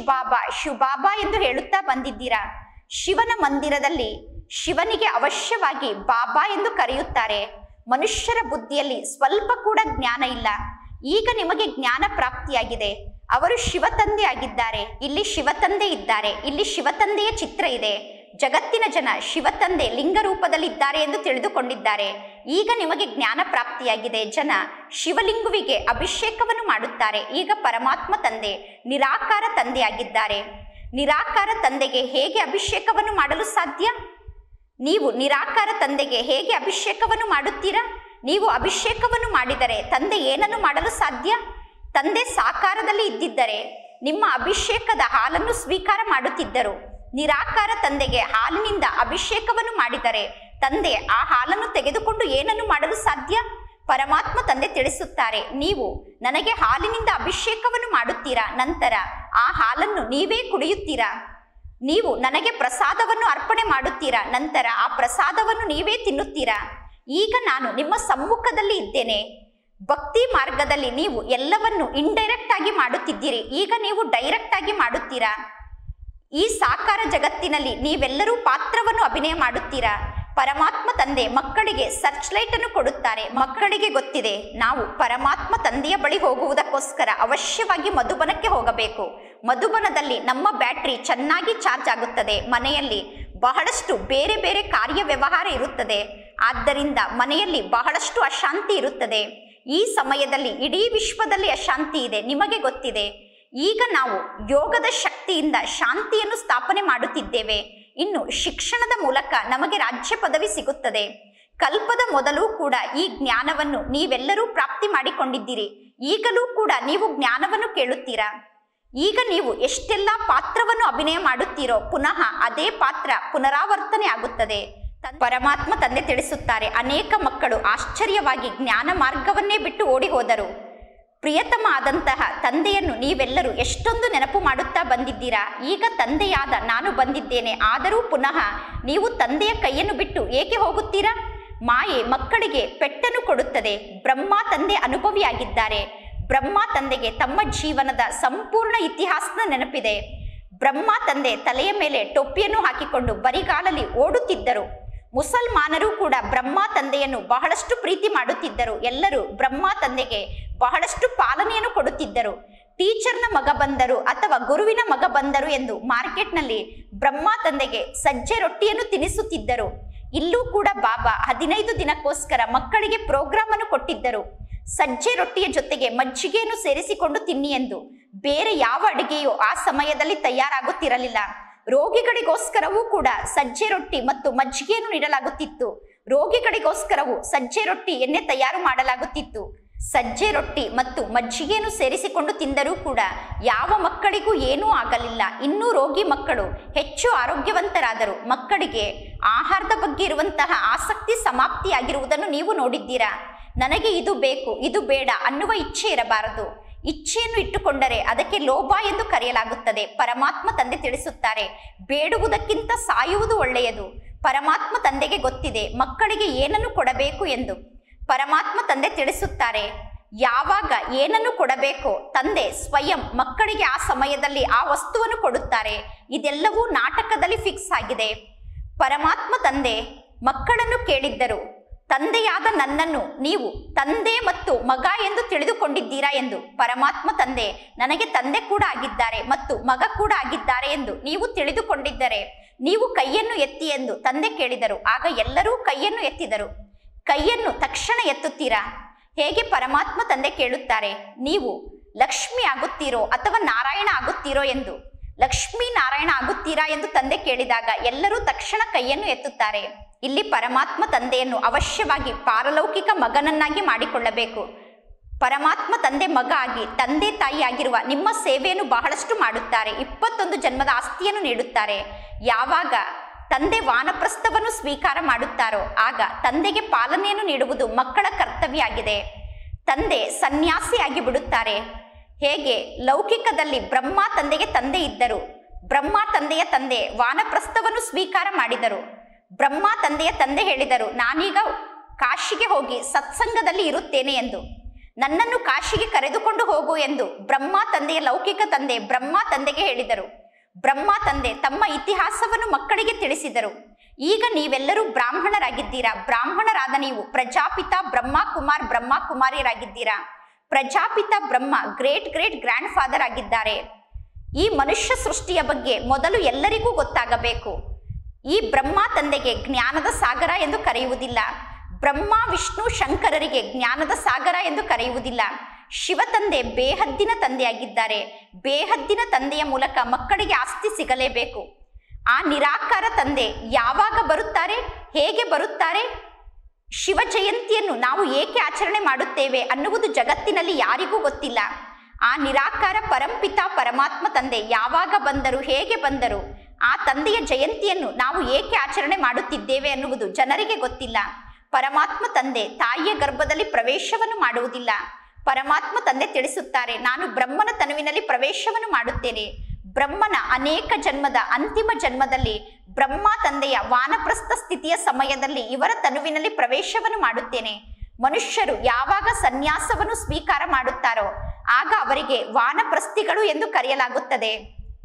ಶುಭಾಬಾ ಎಂದು ಹೇಳುತ್ತಾ ಬಂದಿದ್ದೀರಾ. ಶಿವನ ಮಂದಿರದಲ್ಲಿ ಶಿವನಿಗೆ ಅವಶ್ಯವಾಗಿ ಬಾಬಾ ಎಂದು ಕರೆಯುತ್ತಾರೆ. ಮನುಷ್ಯರ ಬುದ್ಧಿಯಲ್ಲಿ ಸ್ವಲ್ಪ ಕೂಡ ಜ್ಞಾನ ಇಲ್ಲ. ಈಗ ನಿಮಗೆ ಜ್ಞಾನ ಪ್ರಾಪ್ತಿಯಾಗಿದೆ. ಅವರು ಶಿವತಂದೆ ಆಗಿದ್ದಾರೆ. ಇಲ್ಲಿ ಶಿವತಂದೆ ಇದ್ದಾರೆ. ಇಲ್ಲಿ ಶಿವತಂದೆಯ ಚಿತ್ರ ಇದೆ. ಜಗತ್ತಿನ ಜನ ಶಿವತಂದೆ ಲಿಂಗ ರೂಪದಲ್ಲಿದ್ದಾರೆ ಎಂದು ತಿಳಿದುಕೊಂಡಿದ್ದಾರೆ. ಈಗ ನಿಮಗೆ ಜ್ಞಾನ ಪ್ರಾಪ್ತಿಯಾಗಿದೆ. ಜನ ಶಿವಲಿಂಗುವಿಗೆ ಅಭಿಷೇಕವನ್ನು ಮಾಡುತ್ತಾರೆ. ಈಗ ಪರಮಾತ್ಮ ತಂದೆ ನಿರಾಕಾರ ತಂದೆಯಾಗಿದ್ದಾರೆ. ನಿರಾಕಾರ ತಂದೆಗೆ ಹೇಗೆ ಅಭಿಷೇಕವನ್ನು ಮಾಡಲು ಸಾಧ್ಯ? ನೀವು ನಿರಾಕಾರ ತಂದೆಗೆ ಹೇಗೆ ಅಭಿಷೇಕವನ್ನು ಮಾಡುತ್ತೀರಾ? ನೀವು ಅಭಿಷೇಕವನ್ನು ಮಾಡಿದರೆ ತಂದೆ ಏನನ್ನು ಮಾಡಲು ಸಾಧ್ಯ? ತಂದೆ ಸಾಕಾರದಲ್ಲಿ ಇದ್ದಿದ್ದರೆ ನಿಮ್ಮ ಅಭಿಷೇಕದ ಹಾಲನ್ನು ಸ್ವೀಕಾರ ಮಾಡುತ್ತಿದ್ದರು. ನಿರಾಕಾರ ತಂದೆಗೆ ಹಾಲಿನಿಂದ ಅಭಿಷೇಕವನ್ನು ಮಾಡಿದರೆ ತಂದೆ ಆ ಹಾಲನ್ನು ತೆಗೆದುಕೊಂಡು ಏನನ್ನು ಮಾಡಲು ಸಾಧ್ಯ? ಪರಮಾತ್ಮ ತಂದೆ ತಿಳಿಸುತ್ತಾರೆ, ನೀವು ನನಗೆ ಹಾಲಿನಿಂದ ಅಭಿಷೇಕವನ್ನು ಮಾಡುತ್ತೀರಾ, ನಂತರ ಆ ಹಾಲನ್ನು ನೀವೇ ಕುಡಿಯುತ್ತೀರಾ. ನೀವು ನನಗೆ ಪ್ರಸಾದವನ್ನು ಅರ್ಪಣೆ ಮಾಡುತ್ತೀರಾ, ನಂತರ ಆ ಪ್ರಸಾದವನ್ನು ನೀವೇ ತಿನ್ನುತ್ತೀರಾ. ಈಗ ನಾನು ನಿಮ್ಮ ಸಮ್ಮುಖದಲ್ಲಿ ಇದ್ದೇನೆ. ಭಕ್ತಿ ಮಾರ್ಗದಲ್ಲಿ ನೀವು ಎಲ್ಲವನ್ನು ಇಂಡೈರೆಕ್ಟ್ ಆಗಿ ಮಾಡುತ್ತಿದ್ದೀರಿ. ಈಗ ನೀವು ಡೈರೆಕ್ಟ್ ಆಗಿ ಮಾಡುತ್ತೀರಾ. ಈ ಸಾಕಾರ ಜಗತ್ತಿನಲ್ಲಿ ನೀವೆಲ್ಲರೂ ಪಾತ್ರವನ್ನು ಅಭಿನಯ ಮಾಡುತ್ತೀರಾ. ಪರಮಾತ್ಮ ತಂದೆ ಮಕ್ಕಳಿಗೆ ಸರ್ಚ್ ಲೈಟ್ ಅನ್ನು ಕೊಡುತ್ತಾರೆ. ಮಕ್ಕಳಿಗೆ ಗೊತ್ತಿದೆ, ನಾವು ಪರಮಾತ್ಮ ತಂದೆಯ ಬಳಿ ಹೋಗುವುದಕ್ಕೋಸ್ಕರ ಅವಶ್ಯವಾಗಿ ಮಧುಬನಕ್ಕೆ ಹೋಗಬೇಕು. ಮಧುಬನದಲ್ಲಿ ನಮ್ಮ ಬ್ಯಾಟ್ರಿ ಚೆನ್ನಾಗಿ ಚಾರ್ಜ್ ಆಗುತ್ತದೆ. ಮನೆಯಲ್ಲಿ ಬಹಳಷ್ಟು ಬೇರೆ ಬೇರೆ ಕಾರ್ಯ ವ್ಯವಹಾರ ಇರುತ್ತದೆ. ಆದ್ದರಿಂದ ಮನೆಯಲ್ಲಿ ಬಹಳಷ್ಟು ಅಶಾಂತಿ ಇರುತ್ತದೆ. ಈ ಸಮಯದಲ್ಲಿ ಇಡೀ ವಿಶ್ವದಲ್ಲಿ ಅಶಾಂತಿ ಇದೆ, ನಿಮಗೆ ಗೊತ್ತಿದೆ. ಈಗ ನಾವು ಯೋಗದ ಶಕ್ತಿಯಿಂದ ಶಾಂತಿಯನ್ನು ಸ್ಥಾಪನೆ ಮಾಡುತ್ತಿದ್ದೇವೆ. ಇನ್ನು ಶಿಕ್ಷಣದ ಮೂಲಕ ನಮಗೆ ರಾಜ್ಯ ಪದವಿ ಸಿಗುತ್ತದೆ. ಕಲ್ಪದ ಮೊದಲು ಕೂಡ ಈ ಜ್ಞಾನವನ್ನು ನೀವೆಲ್ಲರೂ ಪ್ರಾಪ್ತಿ ಮಾಡಿಕೊಂಡಿದ್ದೀರಿ. ಈಗಲೂ ಕೂಡ ನೀವು ಜ್ಞಾನವನ್ನು ಕೇಳುತ್ತೀರಾ. ಈಗ ನೀವು ಎಷ್ಟೆಲ್ಲ ಪಾತ್ರವನ್ನು ಅಭಿನಯ ಮಾಡುತ್ತೀರೋ ಪುನಃ ಅದೇ ಪಾತ್ರ ಪುನರಾವರ್ತನೆ ಆಗುತ್ತದೆ. ಪರಮಾತ್ಮ ತಂದೆ ತಿಳಿಸುತ್ತಾರೆ, ಅನೇಕ ಮಕ್ಕಳು ಆಶ್ಚರ್ಯವಾಗಿ ಜ್ಞಾನ ಮಾರ್ಗವನ್ನೇ ಬಿಟ್ಟು ಓಡಿ ಹೋದರು. ಪ್ರಿಯತಮ ಆದಂತಹ ತಂದೆಯನ್ನು ನೀವೆಲ್ಲರೂ ಎಷ್ಟೊಂದು ನೆನಪು ಮಾಡುತ್ತಾ ಬಂದಿದ್ದೀರಾ. ಈಗ ತಂದೆಯಾದ ನಾನು ಬಂದಿದ್ದೇನೆ, ಆದರೂ ಪುನಃ ನೀವು ತಂದೆಯ ಕೈಯನ್ನು ಬಿಟ್ಟು ಏಕೆ ಹೋಗುತ್ತೀರಾ? ಮಾಯೆ ಮಕ್ಕಳಿಗೆ ಪೆಟ್ಟನ್ನು ಕೊಡುತ್ತದೆ. ಬ್ರಹ್ಮ ತಂದೆ ಅನುಭವಿಯಾಗಿದ್ದಾರೆ. ಬ್ರಹ್ಮ ತಂದೆಗೆ ತಮ್ಮ ಜೀವನದ ಸಂಪೂರ್ಣ ಇತಿಹಾಸದ ನೆನಪಿದೆ. ಬ್ರಹ್ಮ ತಂದೆ ತಲೆಯ ಮೇಲೆ ಟೊಪ್ಪಿಯನ್ನು ಹಾಕಿಕೊಂಡು ಬರಿಗಾಲಲ್ಲಿ ಓಡುತ್ತಿದ್ದರು. ಮುಸಲ್ಮಾನರು ಕೂಡ ಬ್ರಹ್ಮ ತಂದೆಯನ್ನು ಬಹಳಷ್ಟು ಪ್ರೀತಿ ಮಾಡುತ್ತಿದ್ದರು. ಎಲ್ಲರೂ ಬ್ರಹ್ಮ ತಂದೆಗೆ ಬಹಳಷ್ಟು ಪಾಲನೆಯನ್ನು ಕೊಡುತ್ತಿದ್ದರು. ಟೀಚರ್ನ ಮಗ ಬಂದರು ಅಥವಾ ಗುರುವಿನ ಮಗ ಬಂದರು ಎಂದು ಮಾರ್ಕೆಟ್ನಲ್ಲಿ ಬ್ರಹ್ಮ ತಂದೆಗೆ ಸಜ್ಜೆ ರೊಟ್ಟಿಯನ್ನು ತಿನ್ನಿಸುತ್ತಿದ್ದರು. ಇಲ್ಲೂ ಕೂಡ ಬಾಬಾ 15 ದಿನಕ್ಕೋಸ್ಕರ ಮಕ್ಕಳಿಗೆ ಪ್ರೋಗ್ರಾಮ್ ಅನ್ನು ಕೊಟ್ಟಿದ್ದರು. ಸಜ್ಜೆ ರೊಟ್ಟಿಯ ಜೊತೆಗೆ ಮಜ್ಜಿಗೆಯನ್ನು ಸೇರಿಸಿಕೊಂಡು ತಿನ್ನಿ ಎಂದು. ಬೇರೆ ಯಾವ ಅಡುಗೆಯೂ ಆ ಸಮಯದಲ್ಲಿ ತಯಾರಾಗುತ್ತಿರಲಿಲ್ಲ. ರೋಗಿಗಳಿಗೋಸ್ಕರವೂ ಕೂಡ ಸಜ್ಜೆ ರೊಟ್ಟಿ ಮತ್ತು ಮಜ್ಜಿಗೆಯನ್ನು ನೀಡಲಾಗುತ್ತಿತ್ತು. ರೋಗಿಗಳಿಗೋಸ್ಕರವೂ ಸಜ್ಜೆ ರೊಟ್ಟಿ ಎಣ್ಣೆ ತಯಾರು ಮಾಡಲಾಗುತ್ತಿತ್ತು. ಸಜ್ಜೆ ರೊಟ್ಟಿ ಮತ್ತು ಮಜ್ಜಿಗೆಯನ್ನು ಸೇರಿಸಿಕೊಂಡು ತಿಂದರೂ ಕೂಡ ಯಾವ ಮಕ್ಕಳಿಗೂ ಏನೂ ಆಗಲಿಲ್ಲ. ಇನ್ನೂ ರೋಗಿ ಮಕ್ಕಳು ಹೆಚ್ಚು ಆರೋಗ್ಯವಂತರಾದರು. ಮಕ್ಕಳಿಗೆ ಆಹಾರದ ಬಗ್ಗೆ ಇರುವಂತಹ ಆಸಕ್ತಿ ಸಮಾಪ್ತಿಯಾಗಿರುವುದನ್ನು ನೀವು ನೋಡಿದ್ದೀರಾ. ನನಗೆ ಇದು ಬೇಕು, ಇದು ಬೇಡ ಅನ್ನುವ ಇಚ್ಛೆ ಇರಬಾರದು. ಇಚ್ಛೆಯನ್ನು ಇಟ್ಟುಕೊಂಡರೆ ಅದಕ್ಕೆ ಲೋಭ ಎಂದು ಕರೆಯಲಾಗುತ್ತದೆ. ಪರಮಾತ್ಮ ತಂದೆ ತಿಳಿಸುತ್ತಾರೆ, ಬೇಡುವುದಕ್ಕಿಂತ ಸಾಯುವುದು ಒಳ್ಳೆಯದು. ಪರಮಾತ್ಮ ತಂದೆಗೆ ಗೊತ್ತಿದೆ ಮಕ್ಕಳಿಗೆ ಏನನ್ನು ಕೊಡಬೇಕು ಎಂದು. ಪರಮಾತ್ಮ ತಂದೆ ತಿಳಿಸುತ್ತಾರೆ, ಯಾವಾಗ ಏನನ್ನು ಕೊಡಬೇಕೋ ತಂದೆ ಸ್ವಯಂ ಮಕ್ಕಳಿಗೆ ಆ ಸಮಯದಲ್ಲಿ ಆ ವಸ್ತುವನ್ನು ಕೊಡುತ್ತಾರೆ. ಇದೆಲ್ಲವೂ ನಾಟಕದಲ್ಲಿ ಫಿಕ್ಸ್ ಆಗಿದೆ. ಪರಮಾತ್ಮ ತಂದೆ ಮಕ್ಕಳನ್ನು ಕೇಳಿದ್ದರು, ತಂದೆಯಾದ ನನ್ನನ್ನು ನೀವು ತಂದೆ ಮತ್ತು ಮಗ ಎಂದು ತಿಳಿದುಕೊಂಡಿದ್ದೀರಾ ಎಂದು. ಪರಮಾತ್ಮ ತಂದೆ ನನಗೆ ತಂದೆ ಕೂಡ ಆಗಿದ್ದಾರೆ ಮತ್ತು ಮಗ ಕೂಡ ಆಗಿದ್ದಾರೆ ಎಂದು ನೀವು ತಿಳಿದುಕೊಂಡಿದ್ದರೆ ನೀವು ಕೈಯನ್ನು ಎತ್ತಿ ಎಂದು ತಂದೆ ಕೇಳಿದರು. ಆಗ ಎಲ್ಲರೂ ಕೈಯನ್ನು ಎತ್ತಿದರು. ಕೈಯನ್ನು ತಕ್ಷಣ ಎತ್ತುತ್ತೀರಾ? ಹೇಗೆ? ಪರಮಾತ್ಮ ತಂದೆ ಕೇಳುತ್ತಾರೆ, ನೀವು ಲಕ್ಷ್ಮಿ ಆಗುತ್ತೀರೋ ಅಥವಾ ನಾರಾಯಣ ಆಗುತ್ತೀರೋ ಎಂದು. ಲಕ್ಷ್ಮೀ ನಾರಾಯಣ ಆಗುತ್ತೀರಾ ಎಂದು ತಂದೆ ಕೇಳಿದಾಗ ಎಲ್ಲರೂ ತಕ್ಷಣ ಕೈಯನ್ನು ಎತ್ತುತ್ತಾರೆ. ಇಲ್ಲಿ ಪರಮಾತ್ಮ ತಂದೆಯನ್ನು ಅವಶ್ಯವಾಗಿ ಪಾರಲೌಕಿಕ ಮಗನನ್ನಾಗಿ ಮಾಡಿಕೊಳ್ಳಬೇಕು. ಪರಮಾತ್ಮ ತಂದೆ ಮಗ ಆಗಿ ತಂದೆ ತಾಯಿ ಆಗಿರುವ ನಿಮ್ಮ ಸೇವೆಯನ್ನು ಬಹಳಷ್ಟು ಮಾಡುತ್ತಾರೆ. 21 ಜನ್ಮದ ಆಸ್ತಿಯನ್ನು ನೀಡುತ್ತಾರೆ. ಯಾವಾಗ ತಂದೆ ವಾನಪ್ರಸ್ಥವನ್ನು ಸ್ವೀಕಾರ ಮಾಡುತ್ತಾರೋ ಆಗ ತಂದೆಗೆ ಪಾಲನೆಯನ್ನು ನೀಡುವುದು ಮಕ್ಕಳ ಕರ್ತವ್ಯ ಆಗಿದೆ. ತಂದೆ ಸನ್ಯಾಸಿಯಾಗಿ ಬಿಡುತ್ತಾರೆ. ಹೇಗೆ ಲೌಕಿಕದಲ್ಲಿ ಬ್ರಹ್ಮ ತಂದೆಗೆ ತಂದೆ ಇದ್ದರು. ಬ್ರಹ್ಮ ತಂದೆಯ ತಂದೆ ವಾನಪ್ರಸ್ಥವನ್ನು ಸ್ವೀಕಾರ ಮಾಡಿದರು. ಬ್ರಹ್ಮ ತಂದೆಯ ತಂದೆ ಹೇಳಿದರು, ನಾನೀಗ ಕಾಶಿಗೆ ಹೋಗಿ ಸತ್ಸಂಗದಲ್ಲಿ ಇರುತ್ತೇನೆ ಎಂದು. ನನ್ನನ್ನು ಕಾಶಿಗೆ ಕರೆದುಕೊಂಡು ಹೋಗು ಎಂದು ಬ್ರಹ್ಮ ತಂದೆಯ ಲೌಕಿಕ ತಂದೆ ಬ್ರಹ್ಮ ತಂದೆಗೆ ಹೇಳಿದರು. ಬ್ರಹ್ಮ ತಂದೆ ತಮ್ಮ ಇತಿಹಾಸವನ್ನು ಮಕ್ಕಳಿಗೆ ತಿಳಿಸಿದರು. ಈಗ ನೀವೆಲ್ಲರೂ ಬ್ರಾಹ್ಮಣರಾಗಿದ್ದೀರಾ. ಬ್ರಾಹ್ಮಣರಾದ ನೀವು ಪ್ರಜಾಪಿತ ಬ್ರಹ್ಮ ಕುಮಾರ್ ಬ್ರಹ್ಮ ಕುಮಾರಿಯರಾಗಿದ್ದೀರಾ. Prajapita Brahma great grandfather ಆಗಿದ್ದಾರೆ. ಈ ಮನುಷ್ಯ ಸೃಷ್ಟಿಯ ಬಗ್ಗೆ ಮೊದಲು ಎಲ್ಲರಿಗೂ ಗೊತ್ತಾಗಬೇಕು. ಈ ಬ್ರಹ್ಮ ತಂದೆಗೆ ಜ್ಞಾನದ ಸಾಗರ ಎಂದು ಕರೆಯುವುದಿಲ್ಲ. ಬ್ರಹ್ಮ ವಿಷ್ಣು ಶಂಕರರಿಗೆ ಜ್ಞಾನದ ಸಾಗರ ಎಂದು ಕರೆಯುವುದಿಲ್ಲ. ಶಿವ ತಂದೆ ಬೇಹದ್ದಿನ ತಂದೆಯಾಗಿದ್ದಾರೆ. ಬೇಹದ್ದಿನ ತಂದೆಯ ಮೂಲಕ ಮಕ್ಕಳಿಗೆ ಆಸ್ತಿ ಸಿಗಲೇಬೇಕು. ಆ ನಿರಾಕಾರ ತಂದೆ ಯಾವಾಗ ಬರುತ್ತಾರೆ, ಹೇಗೆ ಬರುತ್ತಾರೆ, ಶಿವ ಜಯಂತಿಯನ್ನು ನಾವು ಏಕೆ ಆಚರಣೆ ಮಾಡುತ್ತೇವೆ ಅನ್ನುವುದು ಜಗತ್ತಿನಲ್ಲಿ ಯಾರಿಗೂ ಗೊತ್ತಿಲ್ಲ. ಆ ನಿರಾಕಾರ ಪರಂಪಿತ ಪರಮಾತ್ಮ ತಂದೆ ಯಾವಾಗ ಬಂದರು, ಹೇಗೆ ಬಂದರು, ಆ ತಂದೆಯ ಜಯಂತಿಯನ್ನು ನಾವು ಏಕೆ ಆಚರಣೆ ಮಾಡುತ್ತಿದ್ದೇವೆ ಅನ್ನುವುದು ಜನರಿಗೆ ಗೊತ್ತಿಲ್ಲ. ಪರಮಾತ್ಮ ತಂದೆ ತಾಯಿಯ ಗರ್ಭದಲ್ಲಿ ಪ್ರವೇಶವನ್ನು ಮಾಡುವುದಿಲ್ಲ. ಪರಮಾತ್ಮ ತಂದೆ ತಿಳಿಸುತ್ತಾರೆ, ನಾನು ಬ್ರಹ್ಮನ ತನುವಿನಲ್ಲಿ ಪ್ರವೇಶವನ್ನು ಮಾಡುತ್ತೇನೆ. ಬ್ರಹ್ಮನ ಅನೇಕ ಜನ್ಮದ ಅಂತಿಮ ಜನ್ಮದಲ್ಲಿ ಬ್ರಹ್ಮ ತಂದೆಯ ವಾನಪ್ರಸ್ಥ ಸ್ಥಿತಿಯ ಸಮಯದಲ್ಲಿ ಇವರ ತನುವಿನಲ್ಲಿ ಪ್ರವೇಶವನ್ನು ಮಾಡುತ್ತೇನೆ. ಮನುಷ್ಯರು ಯಾವಾಗ ಸನ್ಯಾಸವನ್ನು ಸ್ವೀಕಾರ ಮಾಡುತ್ತಾರೋ ಆಗ ಅವರಿಗೆ ವಾನಪ್ರಸ್ಥಿಗಳು ಎಂದು ಕರೆಯಲಾಗುತ್ತದೆ.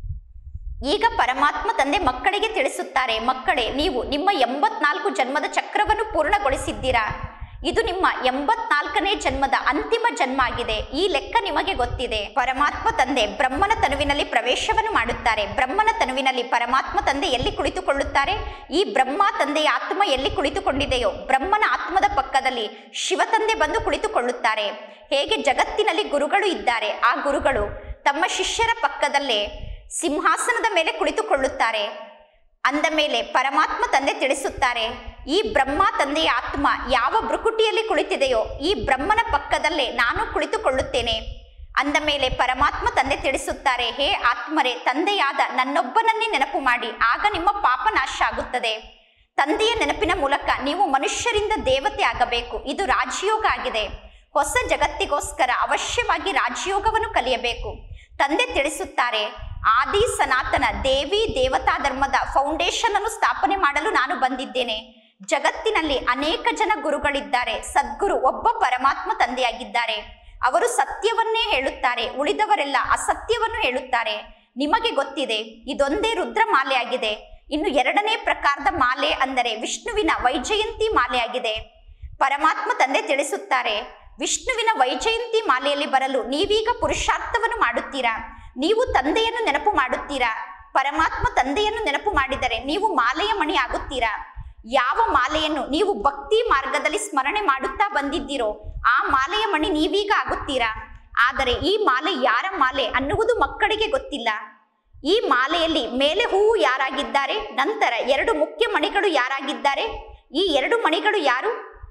ಈಗ ಪರಮಾತ್ಮ ತಂದೆ ಮಕ್ಕಳಿಗೆ ತಿಳಿಸುತ್ತಾರೆ, ಮಕ್ಕಳೇ, ನೀವು ನಿಮ್ಮ 84 ಜನ್ಮದ ಚಕ್ರವನ್ನು ಪೂರ್ಣಗೊಳಿಸಿದ್ದೀರಾ. ಇದು ನಿಮ್ಮ 84ನೇ ಜನ್ಮದ ಅಂತಿಮ ಜನ್ಮ ಆಗಿದೆ. ಈ ಲೆಕ್ಕ ನಿಮಗೆ ಗೊತ್ತಿದೆ. ಪರಮಾತ್ಮ ತಂದೆ ಬ್ರಹ್ಮನ ತನುವಿನಲ್ಲಿ ಪ್ರವೇಶವನ್ನು ಮಾಡುತ್ತಾರೆ. ಬ್ರಹ್ಮನ ತನುವಿನಲ್ಲಿ ಪರಮಾತ್ಮ ತಂದೆ ಎಲ್ಲಿ ಕುಳಿತುಕೊಳ್ಳುತ್ತಾರೆ? ಈ ಬ್ರಹ್ಮ ತಂದೆಯ ಆತ್ಮ ಎಲ್ಲಿ ಕುಳಿತುಕೊಂಡಿದೆಯೋ ಬ್ರಹ್ಮನ ಆತ್ಮದ ಪಕ್ಕದಲ್ಲಿ ಶಿವ ತಂದೆ ಬಂದು ಕುಳಿತುಕೊಳ್ಳುತ್ತಾರೆ. ಹೇಗೆ ಜಗತ್ತಿನಲ್ಲಿ ಗುರುಗಳು ಇದ್ದಾರೆ, ಆ ಗುರುಗಳು ತಮ್ಮ ಶಿಷ್ಯರ ಪಕ್ಕದಲ್ಲೇ ಸಿಂಹಾಸನದ ಮೇಲೆ ಕುಳಿತುಕೊಳ್ಳುತ್ತಾರೆ. ಅಂದ ಮೇಲೆ ಪರಮಾತ್ಮ ತಂದೆ ತಿಳಿಸುತ್ತಾರೆ, ಈ ಬ್ರಹ್ಮ ತಂದೆಯ ಆತ್ಮ ಯಾವ ಭ್ರುಕುಟಿಯಲ್ಲಿ ಕುಳಿತಿದೆಯೋ ಈ ಬ್ರಹ್ಮನ ಪಕ್ಕದಲ್ಲೇ ನಾನು ಕುಳಿತುಕೊಳ್ಳುತ್ತೇನೆ. ಅಂದ ಮೇಲೆ ಪರಮಾತ್ಮ ತಂದೆ ತಿಳಿಸುತ್ತಾರೆ, ಹೇ ಆತ್ಮರೇ, ತಂದೆಯಾದ ನನ್ನೊಬ್ಬನನ್ನೇ ನೆನಪು ಮಾಡಿ, ಆಗ ನಿಮ್ಮ ಪಾಪ ನಾಶ ಆಗುತ್ತದೆ. ತಂದೆಯ ನೆನಪಿನ ಮೂಲಕ ನೀವು ಮನುಷ್ಯರಿಂದ ದೇವತೆ ಆಗಬೇಕು. ಇದು ರಾಜಯೋಗ ಆಗಿದೆ. ಹೊಸ ಜಗತ್ತಿಗೋಸ್ಕರ ಅವಶ್ಯವಾಗಿ ರಾಜಯೋಗವನ್ನು ಕಲಿಯಬೇಕು. ತಂದೆ ತಿಳಿಸುತ್ತಾರೆ, ಆದಿ ಸನಾತನ ದೇವಿ ದೇವತಾ ಧರ್ಮದ ಫೌಂಡೇಶನ್ ಅನ್ನು ಸ್ಥಾಪನೆ ಮಾಡಲು ನಾನು ಬಂದಿದ್ದೇನೆ. ಜಗತ್ತಿನಲ್ಲಿ ಅನೇಕ ಜನ ಗುರುಗಳಿದ್ದಾರೆ. ಸದ್ಗುರು ಒಬ್ಬ ಪರಮಾತ್ಮ ತಂದೆಯಾಗಿದ್ದಾರೆ. ಅವರು ಸತ್ಯವನ್ನೇ ಹೇಳುತ್ತಾರೆ, ಉಳಿದವರೆಲ್ಲ ಅಸತ್ಯವನ್ನು ಹೇಳುತ್ತಾರೆ. ನಿಮಗೆ ಗೊತ್ತಿದೆ, ಇದೊಂದೇ ರುದ್ರ ಮಾಲೆ ಆಗಿದೆ. ಇನ್ನು 2ನೇ ಪ್ರಕಾರದ ಮಾಲೆ ಅಂದರೆ ವಿಷ್ಣುವಿನ ವೈಜಯಂತಿ ಮಾಲೆ ಆಗಿದೆ. ಪರಮಾತ್ಮ ತಂದೆ ತಿಳಿಸುತ್ತಾರೆ, ವಿಷ್ಣುವಿನ ವೈಜಯಂತಿ ಮಾಲೆಯಲ್ಲಿ ಬರಲು ನೀವೀಗ ಪುರುಷಾರ್ಥವನ್ನು ಮಾಡುತ್ತೀರಾ. ನೀವು ತಂದೆಯನ್ನು ನೆನಪು ಮಾಡುತ್ತೀರಾ. ಪರಮಾತ್ಮ ತಂದೆಯನ್ನು ನೆನಪು ಮಾಡಿದರೆ ನೀವು ಮಾಲೆಯ ಮಣಿ ಆಗುತ್ತೀರಾ. ಯಾವ ಮಾಲೆಯನ್ನು ನೀವು ಭಕ್ತಿ ಮಾರ್ಗದಲ್ಲಿ ಸ್ಮರಣೆ ಮಾಡುತ್ತಾ ಬಂದಿದ್ದೀರೋ ಆ ಮಾಲೆಯ ಮಣಿ ನೀವೀಗ ಆಗುತ್ತೀರಾ. ಆದರೆ ಈ ಮಾಲೆ ಯಾರ ಮಾಲೆ ಅನ್ನುವುದು ಮಕ್ಕಳಿಗೆ ಗೊತ್ತಿಲ್ಲ. ಈ ಮಾಲೆಯಲ್ಲಿ ಮೇಲೆ ಹೂವು ಯಾರಾಗಿದ್ದಾರೆ, ನಂತರ 2 ಮುಖ್ಯ ಮಣಿಗಳು ಯಾರಾಗಿದ್ದಾರೆ, ಈ 2 ಮಣಿಗಳು ಯಾರು,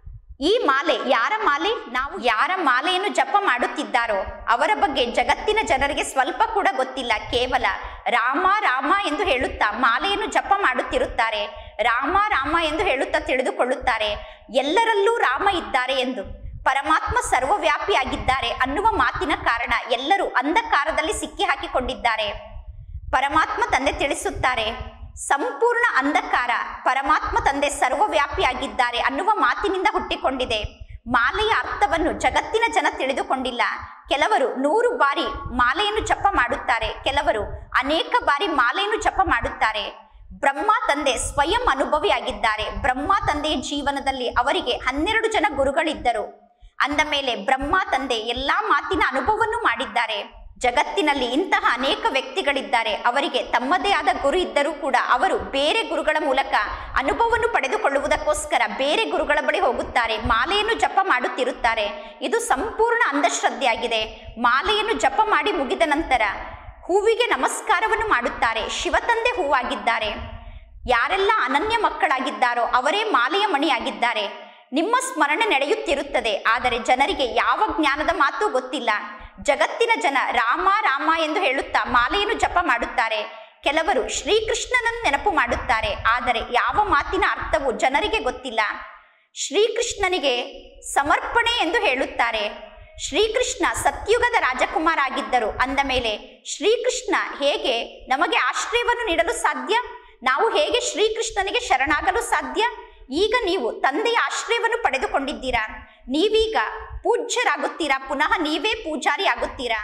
ಈ ಮಾಲೆ ಯಾರ ಮಾಲೆ, ನಾವು ಯಾರ ಮಾಲೆಯನ್ನು ಜಪ ಮಾಡುತ್ತಿದ್ದಾರೋ ಅವರ ಬಗ್ಗೆ ಜಗತ್ತಿನ ಜನರಿಗೆ ಸ್ವಲ್ಪ ಕೂಡ ಗೊತ್ತಿಲ್ಲ. ಕೇವಲ ರಾಮ ರಾಮ ಎಂದು ಹೇಳುತ್ತಾ ಮಾಲೆಯನ್ನು ಜಪ ಮಾಡುತ್ತಿರುತ್ತಾರೆ. ರಾಮ ರಾಮ ಎಂದು ಹೇಳುತ್ತಾ ತಿಳಿದುಕೊಳ್ಳುತ್ತಾರೆ ಎಲ್ಲರಲ್ಲೂ ರಾಮ ಇದ್ದಾರೆ ಎಂದು. ಪರಮಾತ್ಮ ಸರ್ವವ್ಯಾಪಿಯಾಗಿದ್ದಾರೆ ಅನ್ನುವ ಮಾತಿನ ಕಾರಣ ಎಲ್ಲರೂ ಅಂಧಕಾರದಲ್ಲಿ ಸಿಕ್ಕಿ ಹಾಕಿಕೊಂಡಿದ್ದಾರೆ. ಪರಮಾತ್ಮ ತಂದೆ ತಿಳಿಸುತ್ತಾರೆ, ಸಂಪೂರ್ಣ ಅಂಧಕಾರ ಪರಮಾತ್ಮ ತಂದೆ ಸರ್ವವ್ಯಾಪಿಯಾಗಿದ್ದಾರೆ ಅನ್ನುವ ಮಾತಿನಿಂದ ಹುಟ್ಟಿಕೊಂಡಿದೆ. ಮಾಲೆಯ ಅರ್ಥವನ್ನು ಜಗತ್ತಿನ ಜನ ತಿಳಿದುಕೊಂಡಿಲ್ಲ. ಕೆಲವರು 100 ಬಾರಿ ಮಾಲೆಯನ್ನು ಜಪ ಮಾಡುತ್ತಾರೆ, ಕೆಲವರು ಅನೇಕ ಬಾರಿ ಮಾಲೆಯನ್ನು ಜಪ ಮಾಡುತ್ತಾರೆ. ಬ್ರಹ್ಮ ತಂದೆ ಸ್ವಯಂ ಅನುಭವಿಯಾಗಿದ್ದಾರೆ. ಬ್ರಹ್ಮ ತಂದೆಯ ಜೀವನದಲ್ಲಿ ಅವರಿಗೆ 12 ಜನ ಗುರುಗಳಿದ್ದರು. ಅಂದ ಮೇಲೆ ಬ್ರಹ್ಮ ತಂದೆ ಎಲ್ಲಾ ಮಾತಿನ ಅನುಭವವನ್ನು ಮಾಡಿದ್ದಾರೆ. ಜಗತ್ತಿನಲ್ಲಿ ಇಂತಹ ಅನೇಕ ವ್ಯಕ್ತಿಗಳಿದ್ದಾರೆ. ಅವರಿಗೆ ತಮ್ಮದೇ ಆದ ಗುರು ಇದ್ದರೂ ಕೂಡ ಅವರು ಬೇರೆ ಗುರುಗಳ ಮೂಲಕ ಅನುಭವವನ್ನು ಪಡೆದುಕೊಳ್ಳುವುದಕ್ಕೋಸ್ಕರ ಬೇರೆ ಗುರುಗಳ ಬಳಿ ಹೋಗುತ್ತಾರೆ, ಮಾಲೆಯನ್ನು ಜಪ ಮಾಡುತ್ತಿರುತ್ತಾರೆ. ಇದು ಸಂಪೂರ್ಣ ಅಂಧಶ್ರದ್ಧೆಯಾಗಿದೆ. ಮಾಲೆಯನ್ನು ಜಪ ಮಾಡಿ ಮುಗಿದ ನಂತರ ಹೂವಿಗೆ ನಮಸ್ಕಾರವನ್ನು ಮಾಡುತ್ತಾರೆ. ಶಿವತಂದೆ ಹೂವಾಗಿದ್ದಾರೆ. ಯಾರೆಲ್ಲ ಅನನ್ಯ ಮಕ್ಕಳಾಗಿದ್ದಾರೋ ಅವರೇ ಮಾಲೆಯ ಮಣಿಯಾಗಿದ್ದಾರೆ. ನಿಮ್ಮ ಸ್ಮರಣೆ ನಡೆಯುತ್ತಿರುತ್ತದೆ, ಆದರೆ ಜನರಿಗೆ ಯಾವ ಜ್ಞಾನದ ಮಾತು ಗೊತ್ತಿಲ್ಲ. ಜಗತ್ತಿನ ಜನ ರಾಮ ರಾಮ ಎಂದು ಹೇಳುತ್ತಾ ಮಾಲೆಯನ್ನು ಜಪ ಮಾಡುತ್ತಾರೆ. ಕೆಲವರು ಶ್ರೀಕೃಷ್ಣನನ್ನು ನೆನಪು ಮಾಡುತ್ತಾರೆ, ಆದರೆ ಯಾವ ಮಾತಿನ ಅರ್ಥವು ಜನರಿಗೆ ಗೊತ್ತಿಲ್ಲ. ಶ್ರೀಕೃಷ್ಣನಿಗೆ ಸಮರ್ಪಣೆ ಎಂದು ಹೇಳುತ್ತಾರೆ. ಶ್ರೀಕೃಷ್ಣ ಸತ್ಯುಗದ ರಾಜಕುಮಾರ ಆಗಿದ್ದರು. ಅಂದ ಮೇಲೆ ಶ್ರೀಕೃಷ್ಣ ಹೇಗೆ ನಮಗೆ ಆಶ್ರಯವನ್ನು ನೀಡಲು ಸಾಧ್ಯ? ನಾವು ಹೇಗೆ ಶ್ರೀಕೃಷ್ಣನಿಗೆ ಶರಣಾಗಲು ಸಾಧ್ಯ? ಈಗ ನೀವು ತಂದೆಯ ಆಶ್ರಯವನ್ನು ಪಡೆದುಕೊಂಡಿದ್ದೀರಾ, ನೀವೀಗ ಪೂಜ್ಯರಾಗುತ್ತೀರಾ, ಪುನಃ ನೀವೇ ಪೂಜಾರಿ ಆಗುತ್ತೀರಾ.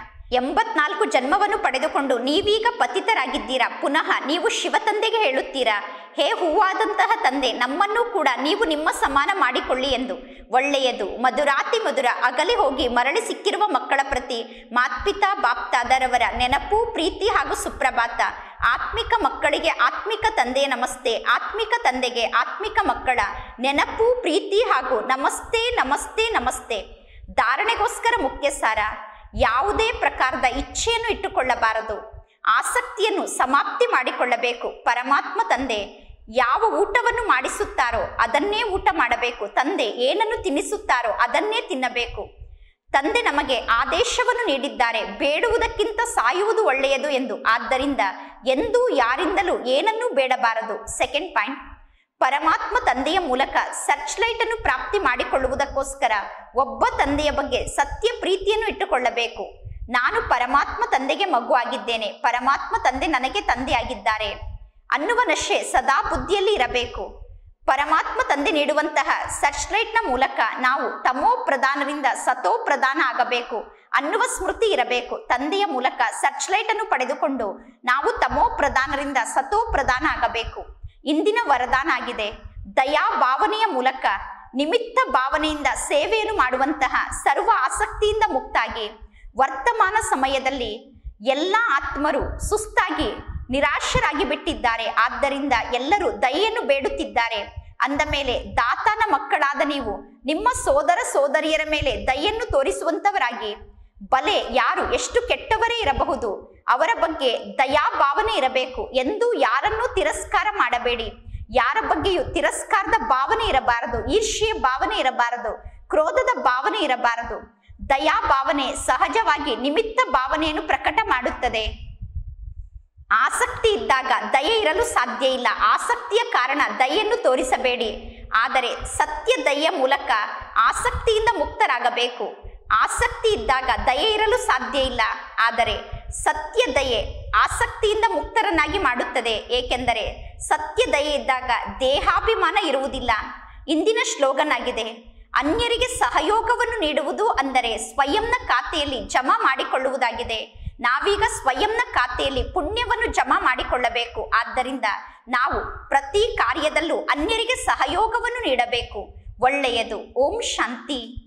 84 ಜನ್ಮವನ್ನು ಪಡೆದುಕೊಂಡು ನೀವೀಗ ಪತಿತರಾಗಿದ್ದೀರಾ. ಪುನಃ ನೀವು ಶಿವತಂದೆಗೆ ಹೇಳುತ್ತೀರಾ, ಹೇ ಹೂವಾದಂತಹ ತಂದೆ, ನಮ್ಮನ್ನು ಕೂಡ ನೀವು ನಿಮ್ಮ ಸಮಾನ ಮಾಡಿಕೊಳ್ಳಿ ಎಂದು. ಒಳ್ಳೆಯದು. ಮಧುರಾತಿ ಮಧುರ ಅಗಲಿ ಹೋಗಿ ಮರಳಿ ಸಿಕ್ಕಿರುವ ಮಕ್ಕಳ ಪ್ರತಿ ಮಾತ್ಪಿತಾ ಬಾಪ್ತಾದರವರ ನೆನಪು, ಪ್ರೀತಿ ಹಾಗೂ ಸುಪ್ರಭಾತ. ಆತ್ಮಿಕ ಮಕ್ಕಳಿಗೆ ಆತ್ಮಿಕ ತಂದೆಯ ನಮಸ್ತೆ, ಆತ್ಮಿಕ ತಂದೆಗೆ ಆತ್ಮಿಕ ಮಕ್ಕಳ ನೆನಪು, ಪ್ರೀತಿ ಹಾಗೂ ನಮಸ್ತೆ ನಮಸ್ತೆ ನಮಸ್ತೆ. ಧಾರಣೆಗೋಸ್ಕರ ಮುಖ್ಯ ಸಾರ: ಯಾವುದೇ ಪ್ರಕಾರದ ಇಚ್ಛೆಯನ್ನು ಇಟ್ಟುಕೊಳ್ಳಬಾರದು, ಆಸಕ್ತಿಯನ್ನು ಸಮಾಪ್ತಿ ಮಾಡಿಕೊಳ್ಳಬೇಕು. ಪರಮಾತ್ಮ ತಂದೆ ಯಾವ ಊಟವನ್ನು ಮಾಡಿಸುತ್ತಾರೋ ಅದನ್ನೇ ಊಟ ಮಾಡಬೇಕು. ತಂದೆ ಏನನ್ನು ತಿನ್ನಿಸುತ್ತಾರೋ ಅದನ್ನೇ ತಿನ್ನಬೇಕು. ತಂದೆ ನಮಗೆ ಆದೇಶವನ್ನು ನೀಡಿದ್ದಾರೆ, ಬೇಡುವುದಕ್ಕಿಂತ ಸಾಯುವುದು ಒಳ್ಳೆಯದು ಎಂದು. ಆದ್ದರಿಂದ ಎಂದೂ ಯಾರಿಂದಲೂ ಏನನ್ನೂ ಬೇಡಬಾರದು. ಸೆಕೆಂಡ್ ಪಾಯಿಂಟ್, ಪರಮಾತ್ಮ ತಂದೆಯ ಮೂಲಕ ಸರ್ಚ್ ಲೈಟ್ ಅನ್ನು ಪ್ರಾಪ್ತಿ ಮಾಡಿಕೊಳ್ಳುವುದಕ್ಕೋಸ್ಕರ ಒಬ್ಬ ತಂದೆಯ ಬಗ್ಗೆ ಸತ್ಯ ಪ್ರೀತಿಯನ್ನು ಇಟ್ಟುಕೊಳ್ಳಬೇಕು. ನಾನು ಪರಮಾತ್ಮ ತಂದೆಗೆ ಮಗು ಆಗಿದ್ದೇನೆ, ಪರಮಾತ್ಮ ತಂದೆ ನನಗೆ ತಂದೆಯಾಗಿದ್ದಾರೆ ಅನ್ನುವ ನಶೆ ಸದಾ ಬುದ್ಧಿಯಲ್ಲಿ ಇರಬೇಕು. ಪರಮಾತ್ಮ ತಂದೆ ನೀಡುವಂತಹ ಸರ್ಚ್ ಲೈಟ್ನ ಮೂಲಕ ನಾವು ತಮೋ ಪ್ರಧಾನರಿಂದ ಸತೋ ಪ್ರಧಾನ ಆಗಬೇಕು ಅನ್ನುವ ಸ್ಮೃತಿ ಇರಬೇಕು. ತಂದೆಯ ಮೂಲಕ ಸರ್ಚ್ ಲೈಟ್ ಅನ್ನು ಪಡೆದುಕೊಂಡು ನಾವು ತಮೋ ಪ್ರಧಾನರಿಂದ ಸತೋ ಪ್ರಧಾನ ಆಗಬೇಕು. ಇಂದಿನ ವರದಾನ ಆಗಿದೆ, ದಯಾ ಭಾವನೆಯ ಮೂಲಕ ನಿಮಿತ್ತ ಭಾವನೆಯಿಂದ ಸೇವೆಯನ್ನು ಮಾಡುವಂತಹ ಸರ್ವ ಆಸಕ್ತಿಯಿಂದ ಮುಕ್ತಾಗಿ. ವರ್ತಮಾನ ಸಮಯದಲ್ಲಿ ಎಲ್ಲ ಆತ್ಮರು ಸುಸ್ತಾಗಿ ನಿರಾಶರಾಗಿ ಬಿಟ್ಟಿದ್ದಾರೆ. ಆದ್ದರಿಂದ ಎಲ್ಲರೂ ದಯೆಯನ್ನು ಬೇಡುತ್ತಿದ್ದಾರೆ. ಅಂದ ಮೇಲೆ ದಾತನ ಮಕ್ಕಳಾದ ನೀವು ನಿಮ್ಮ ಸೋದರ ಸೋದರಿಯರ ಮೇಲೆ ದಯೆಯನ್ನು ತೋರಿಸುವಂತವರಾಗಿ, ಬಲೆ ಯಾರು ಎಷ್ಟು ಕೆಟ್ಟವರೇ ಇರಬಹುದು ಅವರ ಬಗ್ಗೆ ದಯಾ ಭಾವನೆ ಇರಬೇಕು. ಎಂದೂ ಯಾರನ್ನೂ ತಿರಸ್ಕಾರ ಮಾಡಬೇಡಿ. ಯಾರ ಬಗ್ಗೆಯೂ ತಿರಸ್ಕಾರದ ಭಾವನೆ ಇರಬಾರದು, ಈರ್ಷ್ಯೆಯ ಭಾವನೆ ಇರಬಾರದು, ಕ್ರೋಧದ ಭಾವನೆ ಇರಬಾರದು. ದಯಾ ಭಾವನೆ ಸಹಜವಾಗಿ ನಿಮಿತ್ತ ಭಾವನೆಯನ್ನು ಪ್ರಕಟ ಮಾಡುತ್ತದೆ. ಆಸಕ್ತಿ ಇದ್ದಾಗ ದಯೆ ಇರಲು ಸಾಧ್ಯ ಇಲ್ಲ. ಆಸಕ್ತಿಯ ಕಾರಣ ದಯೆಯನ್ನು ತೋರಿಸಬೇಡಿ, ಆದರೆ ಸತ್ಯ ದಯೆಯ ಮೂಲಕ ಆಸಕ್ತಿಯಿಂದ ಮುಕ್ತರಾಗಬೇಕು. ಆಸಕ್ತಿ ಇದ್ದಾಗ ದಯೆ ಇರಲು ಸಾಧ್ಯ ಇಲ್ಲ, ಆದರೆ ಸತ್ಯ ದಯೆ ಆಸಕ್ತಿಯಿಂದ ಮುಕ್ತರನ್ನಾಗಿ ಮಾಡುತ್ತದೆ. ಏಕೆಂದರೆ ಸತ್ಯ ದಯೆ ಇದ್ದಾಗ ದೇಹಾಭಿಮಾನ ಇರುವುದಿಲ್ಲ. ಇಂದಿನ ಸ್ಲೋಗನ್ ಆಗಿದೆ, ಅನ್ಯರಿಗೆ ಸಹಯೋಗವನ್ನು ನೀಡುವುದು ಅಂದರೆ ಸ್ವಯಂನ ಖಾತೆಯಲ್ಲಿ ಜಮಾ ಮಾಡಿಕೊಳ್ಳುವುದಾಗಿದೆ. ನಾವೀಗ ಸ್ವಯಂನ ಖಾತೆಯಲ್ಲಿ ಪುಣ್ಯವನ್ನು ಜಮಾ ಮಾಡಿಕೊಳ್ಳಬೇಕು. ಆದ್ದರಿಂದ ನಾವು ಪ್ರತಿ ಕಾರ್ಯದಲ್ಲೂ ಅನ್ಯರಿಗೆ ಸಹಯೋಗವನ್ನು ನೀಡಬೇಕು. ಒಳ್ಳೆಯದು. ಓಂ ಶಾಂತಿ.